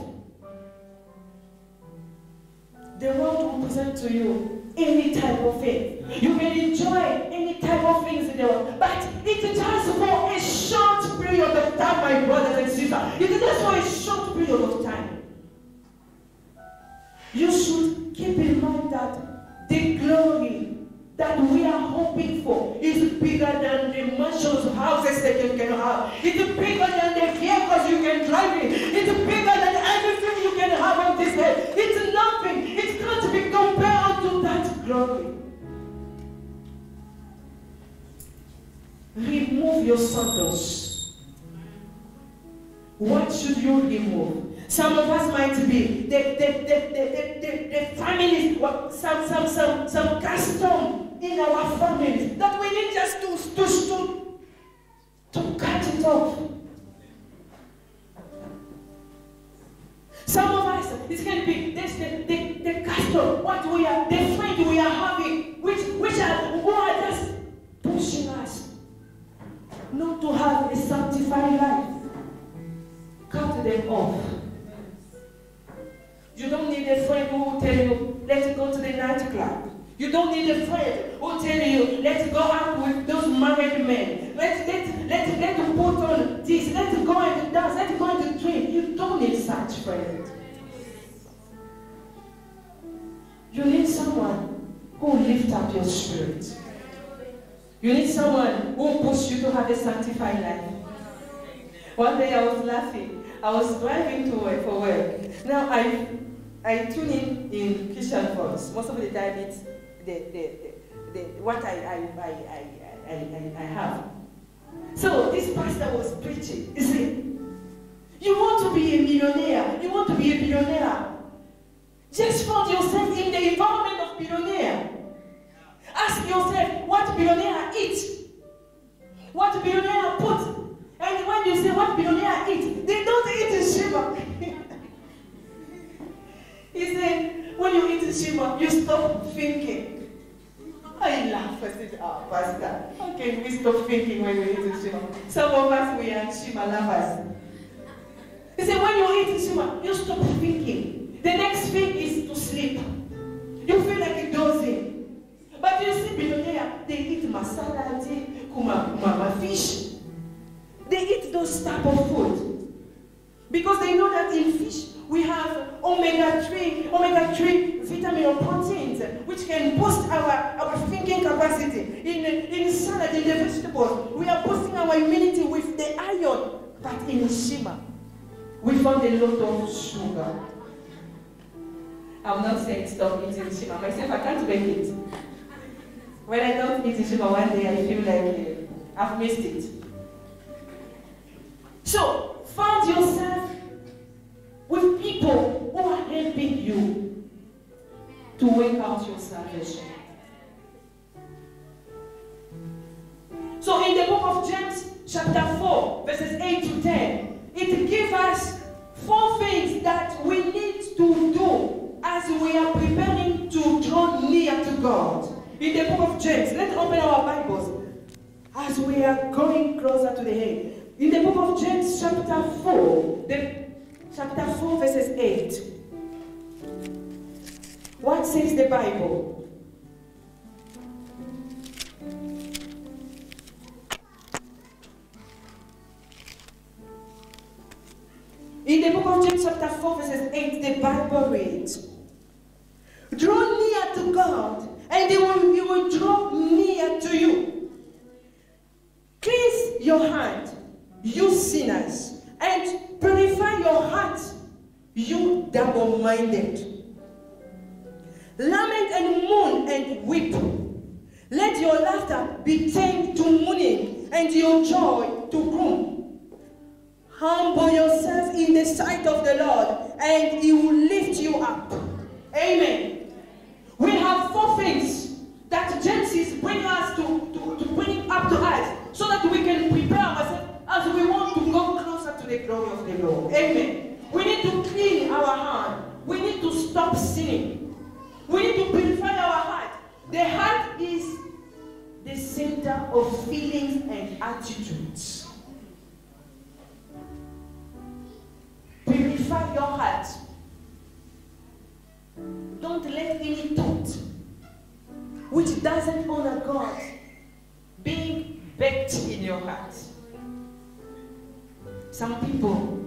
The world will present to you any type of thing. You can enjoy any type of things in the world, but it is just for a short period of time, my brothers and sisters. It is just for a short period of time. You should keep in mind that the glory that we are hoping for is bigger than the mansions, houses that you can have. It's bigger than the vehicles you can drive in. It's bigger than everything you can have on this earth. It's nothing. It can't be compared to that glory. Remove your sandals. What should you remove? Some of us might be the the the the the, the, the families, some some some some custom in our families that we need just to to to, to cut it off. Some of us, it's going to be this the, the, the custom, what we are, the friend we are having, which which are who are just pushing us not to have a sanctified life. Cut them off. You don't need a friend who will tell you, let's go to the nightclub. You don't need a friend who will tell you, let's go out with those married men. Let's, let's, let's, let's put on this. Let's go and dance. Let's go and drink. You don't need such friend. You need someone who will lift up your spirit. You need someone who will push you to have a sanctified life. One day I was laughing. I was driving to work for work. Now I I tune in in Christian voice. Most of the time it's the, the, the, the what I I, I, I, I, I have. So this pastor was preaching. He said, you want to be a millionaire, you want to be a billionaire. Just find yourself in the environment of billionaire. Ask yourself what billionaire eat. What billionaire put. And when you say what billionaire eat, they don't eat in Shiva. He said, when you eat in Shiva, you stop thinking. I laugh. I said, oh, Pastor, how can we stop thinking when we eat in Shiva? Some of us, we are Shiva lovers. He said, when you eat in Shiva, you stop thinking. The next thing is to sleep. You feel like dozing. But you see billionaire, they eat masala, kuma, kuma, fish. They eat those type of food because they know that in fish we have omega three, omega three vitamin or proteins which can boost our, our thinking capacity. In, in salad, in the vegetables, we are boosting our immunity with the iron. But in Shima, we found a lot of sugar. I'm not saying stop eating Shima. Myself, I can't make it. When I don't eat Shima one day, I feel like uh, I've missed it. So, find yourself with people who are helping you to work out your salvation. So, in the book of James, chapter four, verses eight to ten, it gives us four things that we need to do as we are preparing to draw near to God. In the book of James, let's open our Bibles as we are going closer to the end. In the book of James, chapter four, the, chapter four, verses eight. What says the Bible? In the book of James, chapter four, verses eight, the Bible reads, draw near to God, and he will, he will draw near to you. Cleanse your hand, you sinners, and purify your heart, not double-minded. Lament and mourn and weep. Let your laughter be turned to mourning and your joy to gloom. Humble yourself in the sight of the Lord, and He will lift you up. Amen. We have four things that James is bringing us to, to, to bring up to us, so that we can prepare ourselves as we want to go closer to the glory of the Lord. Amen. We need to clean our heart. We need to stop sinning. We need to purify our heart. The heart is the center of feelings and attitudes. Purify your heart. Don't let any thought which doesn't honor God being baked in your heart. Some people,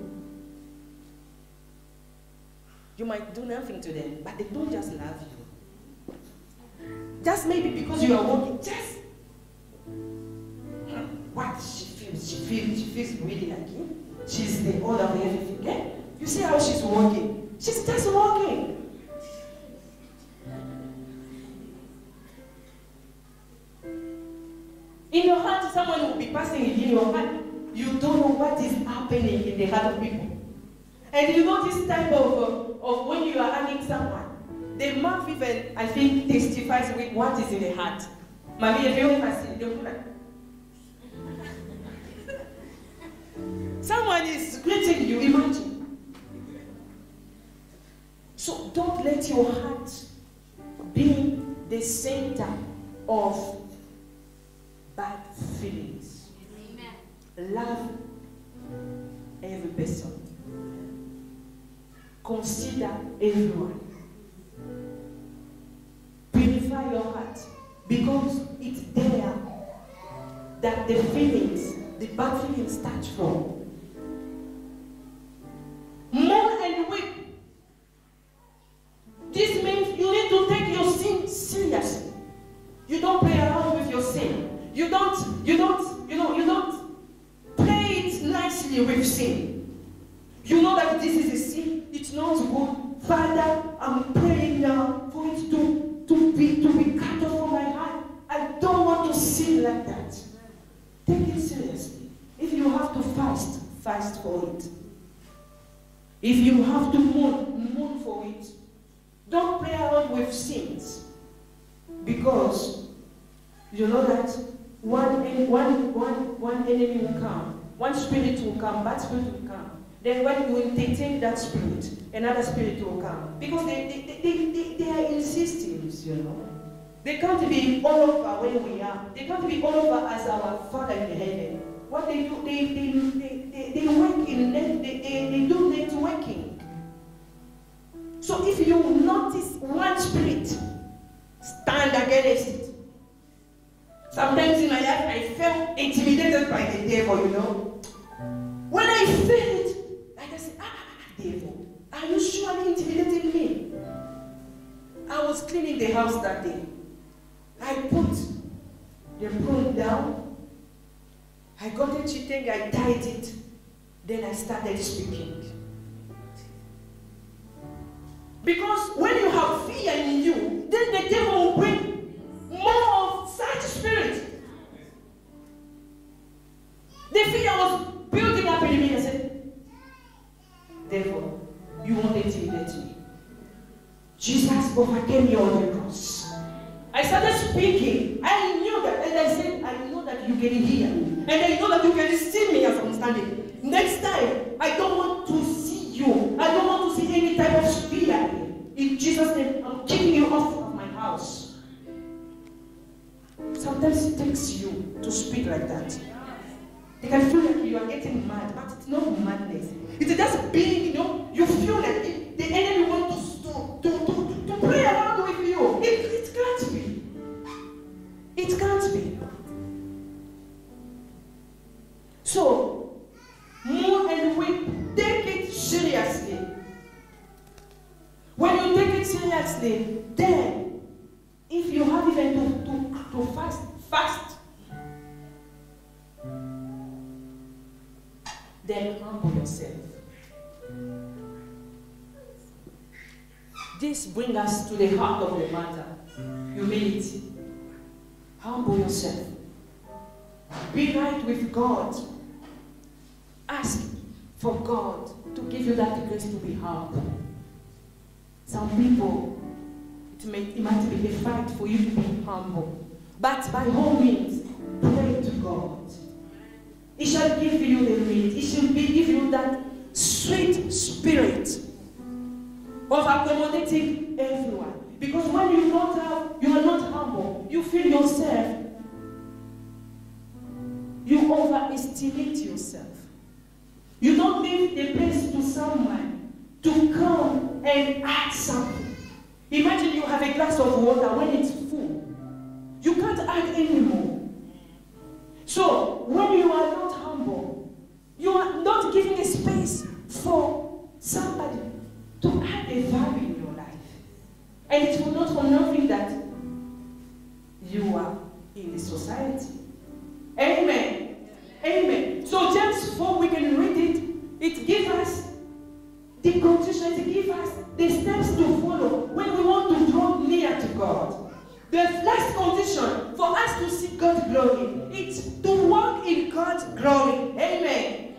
you might do nothing to them, but they don't just love you. Just maybe because you are walking, just what she feels, she feels, she feels really like him. She's the owner of everything. Eh? You see how she's walking? She's just walking. In your heart, someone will be passing in your heart. You don't know what is happening in the heart of people. And you know this type of, uh, of when you are hugging someone, the mouth even, I think, testifies with what is in the heart. Mommy, if you ever see, don't like. Someone is greeting you, imagine. So don't let your heart be the center of bad feelings. Amen. Love every person. Consider everyone. Purify your heart, because it's there that the feelings, the bad feelings start from. Mourn and weep. This means you need to take your sin seriously. You don't play around with your sin. You don't, you don't, you know, you don't play it nicely with sin. You know that this is a sin. It's not good. Father, I'm praying now for it to, to be to be cut off from my heart. I don't want to sin like that. Take it seriously. If you have to fast, fast for it. If you have to mourn, mourn for it. Don't play around with sins. Because you know that one, one, one, one enemy will come. One spirit will come. Bad spirit will come. Then when you entertain that spirit, another spirit will come. Because they, they, they, they, they are in systems, you know. They can't be all over where we are. They can't be all over as our Father in heaven. What they do, they, they, they, they, they work in net, they, they, they do networking. So if you notice one spirit, stand against it. Sometimes in my life, I felt intimidated by the devil, you know. When I feel it, like I said, ah, devil, are you surely intimidating me? I was cleaning the house that day. I put the broom down. I got a cheating, I tied it. Then I started speaking. Because when you have fear in you, then the devil will bring more of such spirit. The fear was building up in me. I said, devil, you won't intimidate me. Jesus overcame you on the cross. I started speaking. I knew that, and I said, I know that you can hear me. And I know that you can see me as I'm standing. Next time, I don't want to see you. I don't want to see any type of fear. In Jesus' name, I'm kicking you off of my house. Sometimes it takes you to speak like that. They can feel like you are getting mad, but it's not madness. It's just being, you know, you feel like it, the enemy wants to, to, to, to, to play around with you. It, it can't be. It can't be. So, mourn and weep. Take it seriously. When you take it seriously, then, if you have even to, to, to fast, fast. Then humble yourself. this brings us to the heart of the matter. Humility. Humble yourself. Be right with God. Ask for God to give you that grace to be humble. Some people, it, may, it might be a fight for you to be humble. But by all means, pray to God. He shall give you the meat. He shall be, give you that sweet spirit of accommodating everyone. Because when you not have, you are not humble, you feel yourself, you overestimate yourself. You don't leave the place to someone to come and add something. Imagine you have a glass of water when it's full. You can't add anymore. So when you are not humble, you are not giving a space for somebody to add a value in your life. And it will not for nothing that you are in the society. Amen. Amen. So James four, we can read it. It gives us the conditions, it gives us the steps to follow when we want to draw near to God. The last condition for us to see God's glory is to walk in God's glory. Amen.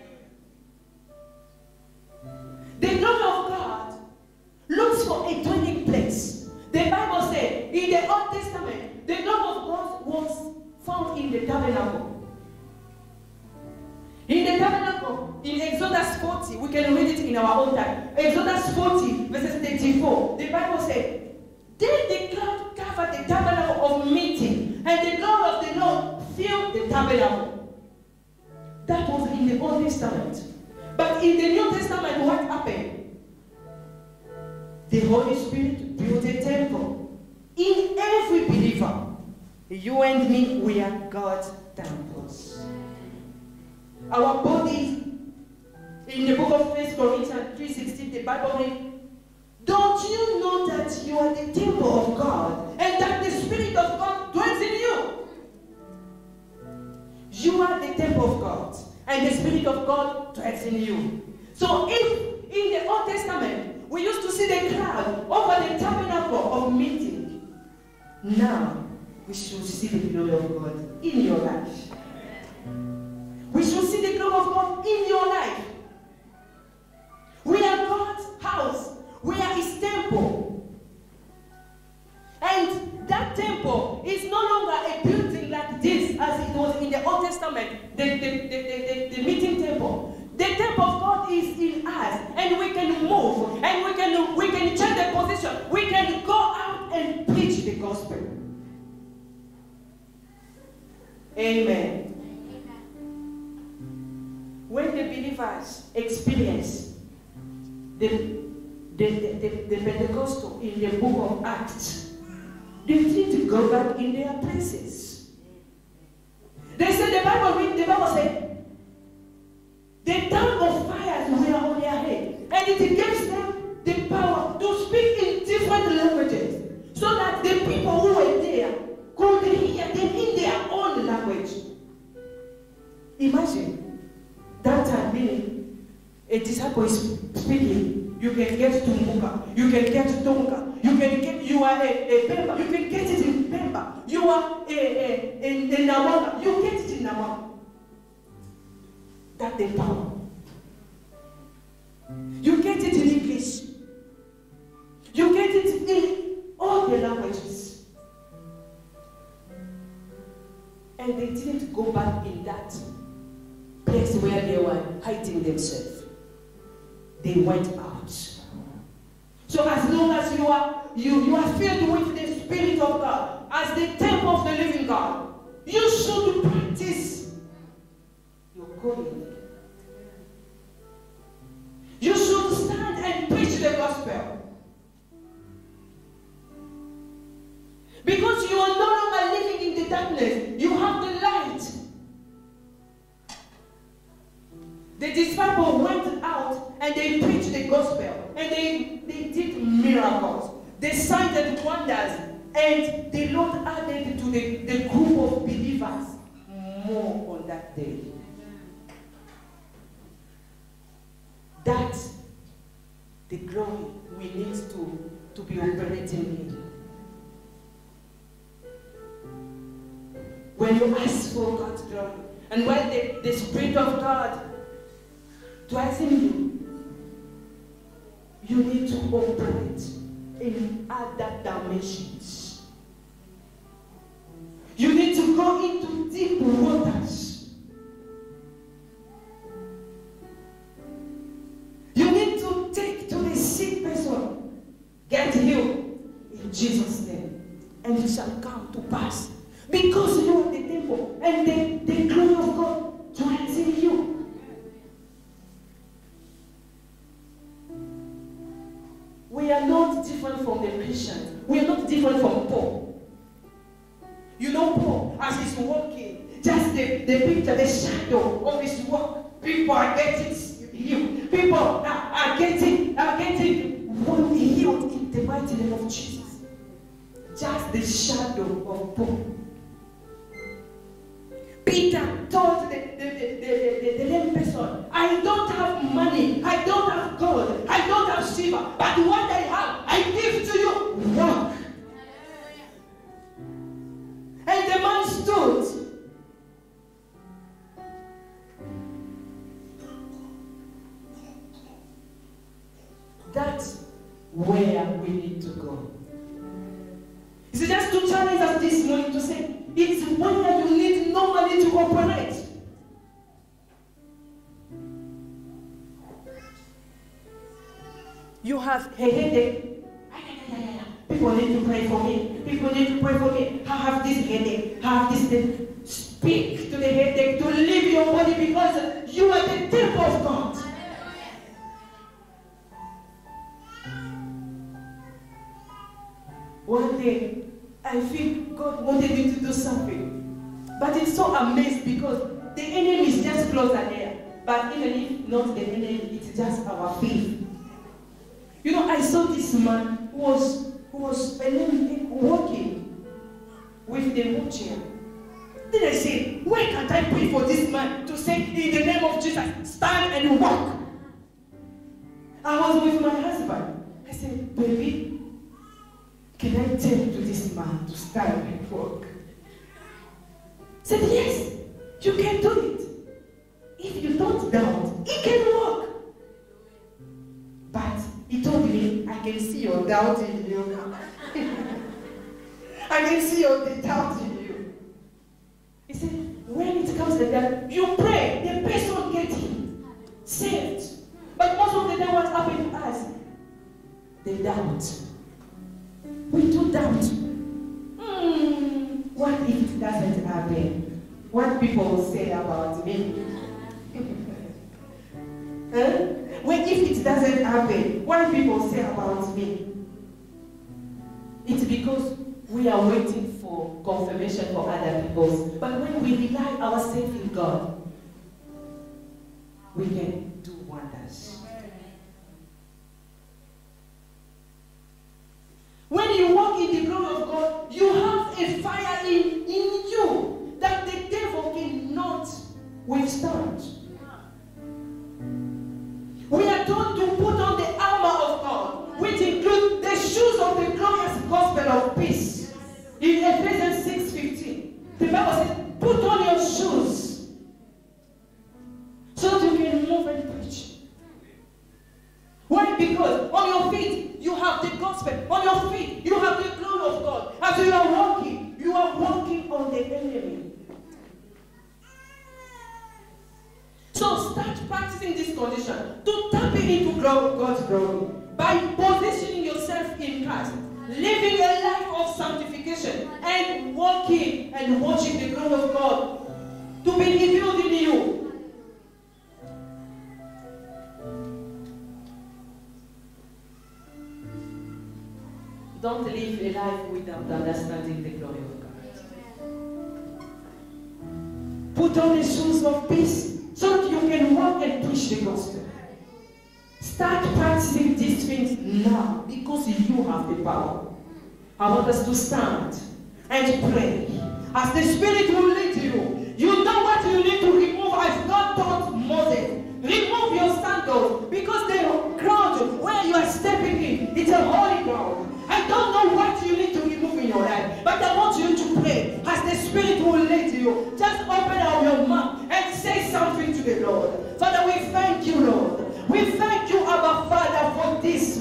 The glory of God looks for a dwelling place. The Bible said in the Old Testament, the glory of God was found in the tabernacle. In the tabernacle, in Exodus forty, we can read it in our own time. Exodus forty, verses thirty-four, the Bible said, then the cloud covered the tabernacle of meeting, and the glory of the Lord filled the tabernacle. That was in the Old Testament. But in the New Testament, what happened? The Holy Spirit built a temple in every believer. You and me, we are God's temples. Our bodies, in the book of First Corinthians three sixteen, the Bible reads, don't you know that you are the temple of God and that the Spirit of God dwells in you? You are the temple of God and the Spirit of God dwells in you. So if in the Old Testament we used to see the cloud over the tabernacle of meeting, now we should see the glory of God in your life. We should see the glory of God in your life. We are God's house. We are His temple. And that temple is no longer a building like this as it was in the Old Testament, the, the, the, the, the, the meeting temple. The temple of God is in us, and we can move, and we can, we can change the position. We can go out and preach the gospel. Amen. When the believers experience the, the, the, the, the Pentecostal in the book of Acts, they need to go back in their places. They said, the Bible read, the Bible said, the tongue of fire were on their head, and it gives them the power to speak in different languages, so that the people who were there could hear them in their own language. Imagine. That time, meaning, a disciple is speaking, you can get Tumbuka, you can get Tonga, you can get, you are a, a Pemba, you can get it in Pemba, you are a, a, a, a Namanga, you get it in Namanga. That's the power. You get it in English. You get it in all the languages. And they didn't go back in that place where they were hiding themselves. They went out. So as long as you are you, you are filled with the Spirit of God, as the temple of the living God, you should practice your calling. You should stand and preach the gospel. Because you are no longer living in the darkness. You have the light. The disciples went out and they preached the gospel. And they, they did miracles. They signs and wonders. And the Lord added to the, the group of believers more on that day. That's the glory we need to to be operating in. When you ask for God's glory, and when the, the Spirit of God dwells in you, you need to operate in other dimensions. You need to go into deep waters. You need to take to the sick person, get healed in Jesus' name, and it shall come to pass. Because you are the temple, and the, the glory of God dwells in you. We are not different from the Christians. We are not different from Paul. You know Paul, as he's walking, just the, the picture, the shadow of his walk, people are getting healed. People are, are getting, are getting healed in the mighty name of Jesus. Just the shadow of Paul. Peter told the, the, the, the, the, the lame person, I don't have money, I don't have gold, I don't have silver, but what I have, I give to you. Walk. And the man stood. That's where we need to go. Is it just to challenge us this morning to say, it's where you need no money to operate. You have a headache. People need to pray for me. People need to pray for me. I have this headache. I have this thing. Speak to the headache to leave your body because you are the temple of God. One day, I feel God wanted me to do something. But it's so amazed because the enemy is just closer there. But even if not the enemy, it's just our faith. You know, I saw this man who was, who was walking with the wheelchair. Then I said, why can't I pray for this man to say, in the name of Jesus, stand and walk? I was with my husband. I said, baby, can I tell to this man to stand and walk? He said, yes, you can do it. If you don't doubt, he can walk. But he told me, I can see your doubt in you. I can see your doubt in you. He said, when it comes to that, you pray, the person gets healed, saved. But most of the time what happened to us? They doubt. We do doubt. Hmm, what if it doesn't happen? What people will say about me? Huh? What if it doesn't happen? What people say about me? It's because we are waiting for confirmation for other people. But when we rely ourselves in God, we can do wonders. When you walk in the glory of God, you have a fire in, in you that the devil cannot withstand. We are told to put on the armor of God, which includes the shoes of the glorious gospel of peace. In Ephesians six fifteen, the Bible says, put on your shoes so that you can move and preach. Why? Because on your feet, you have the gospel. On your feet, you have the glory of God. As you are walking, you are walking on the enemy. So start practicing this condition to tap into God's glory by positioning yourself in Christ, living a life of sanctification, and walking and watching the glory of God to be revealed in you. Don't live a life without understanding the glory of God. Put on the shoes of peace so that you can walk and preach the gospel. Start practicing these things now because you have the power. I want us to stand and pray. As the Spirit will lead you, you know what you need to remove as God taught Moses. Remove your sandals because the ground where you are stepping in, it's a holy ground.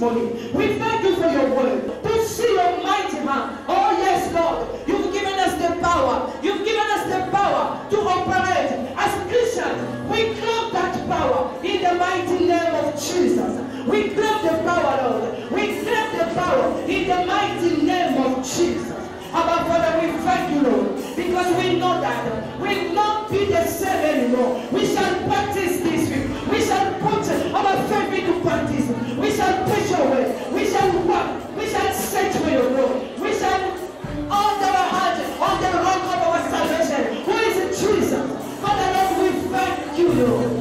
morning. We thank you for your word. To see your mighty hand. Oh yes, Lord. You've given us the power. You've given us the power to operate. As Christians, we claim that power in the mighty name of Jesus. We claim the power, Lord. We claim the power in the mighty name of Jesus. Our Father, we thank you, Lord, because we know that we will not be the same anymore. We shall practice this week. We shall put our faith into practice. We shall preach your word. We shall walk. We shall search for your word. We shall hold our heart on the rock of our salvation. Who is Jesus? Father, Lord, we thank you, Lord.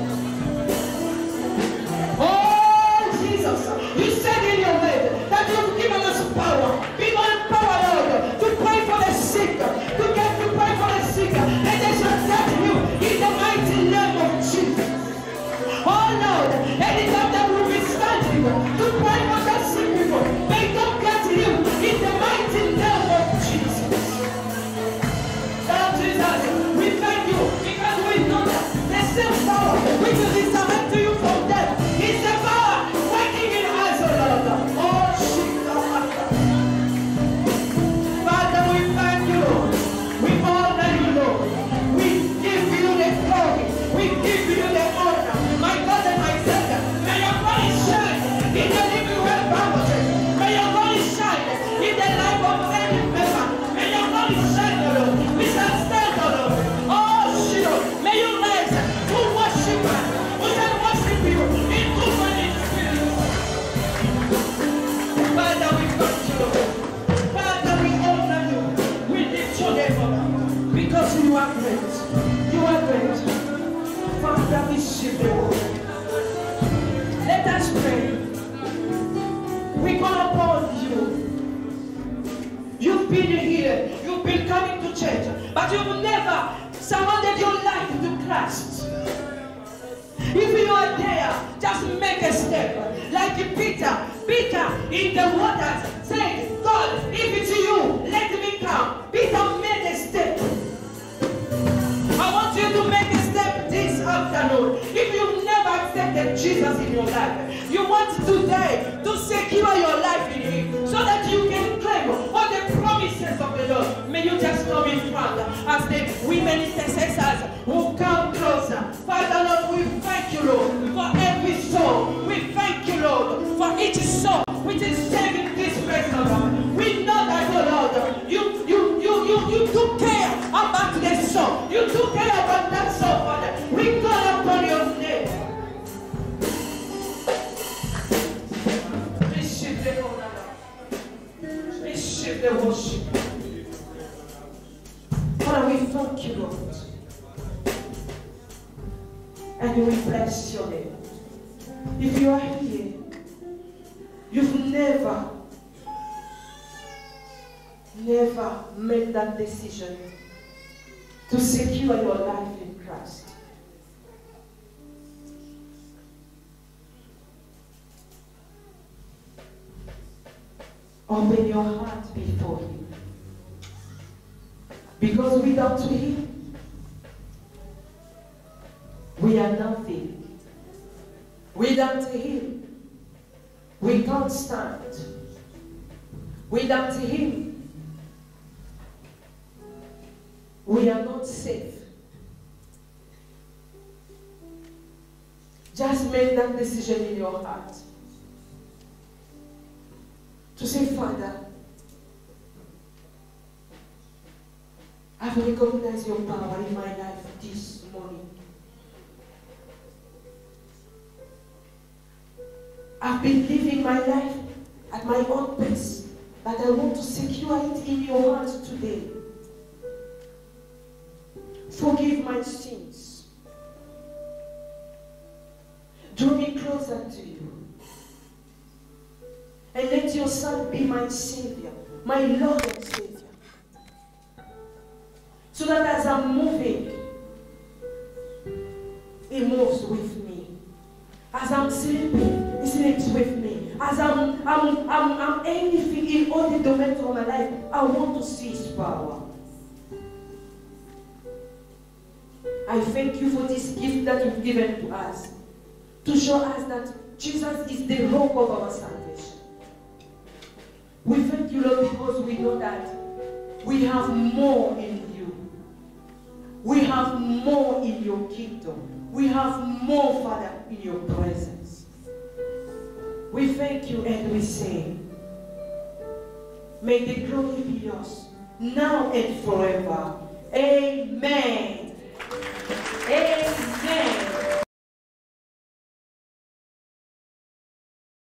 Oh, Jesus, you said in your word that you've given us power. Give us power, Lord, to pray for the sick, to get to pray for the sick, and they shall touch you in the mighty name of Jesus. Oh, Lord, anytime that we will be standing to pray for the sick people, may God get you in the mighty name of Jesus. Lord Jesus, we thank you because we know that the same power which will resurrect to you from death is the power working in us, oh Lord. Oh, Jesus. Father, we thank you, Lord. We honor you, Lord. We give you the glory. We give you the honor. My God and my Savior, may your glory shine in the living well Bible. May your glory shine in the life of any member. May your glory shine, Lord. We shall stand, Lord. Oh, Shiloh, may you rise to worship us. We shall worship you in truth and in spirit. Father, we thank you, Lord. Father, we honor you. We lift your name up because you are great. You are great. Father, we ship the word. Let us pray. We call upon you. You've been here. You've been coming to church. But you've never surrounded your life to Christ. If you are there, just make a step. Like Peter. Peter in the waters said, God, if it's you, let me come. Peter made a step. I want you to make a step this afternoon. If you've never accepted Jesus in your life, you want today to secure your life in Him so that you can claim all the promises of the Lord. May you just come in front as the women intercessors who come closer. Father, Lord, we thank you, Lord, for every soul. We thank you, Lord, for each soul which is saving this place, Lord. We know that, oh Lord, you, you, you, you, you took care about the soul. You took care about that soul, Father. We call upon your name. Receive the honor. Receive the worship. Father, we thank you, Lord. And we bless your name. If you are here, you've never, never made that decision to secure your life in Christ. Open your heart before Him. Because without Him, we are nothing. Without Him, we can't stand. Without Him, we are not safe. Just make that decision in your heart. To say, Father, I've recognized your power in my life this morning. I've been living my life at my own pace, but I want to secure it in your hands today. Forgive my sins. Draw me closer to you. And let your Son be my Savior, my Lord and Savior. So that as I'm moving, He moves with me. As I'm sleeping, He sleeps with me. As I'm, I'm, I'm, I'm anything in all the domains of my life, I want to see His power. I thank you for this gift that you've given to us, to show us that Jesus is the rock of our salvation. We thank you, Lord, because we know that we have more in you. We have more in your kingdom. We have more, Father, in your presence. We thank you and we say, may the glory be yours, now and forever. Amen. Amen.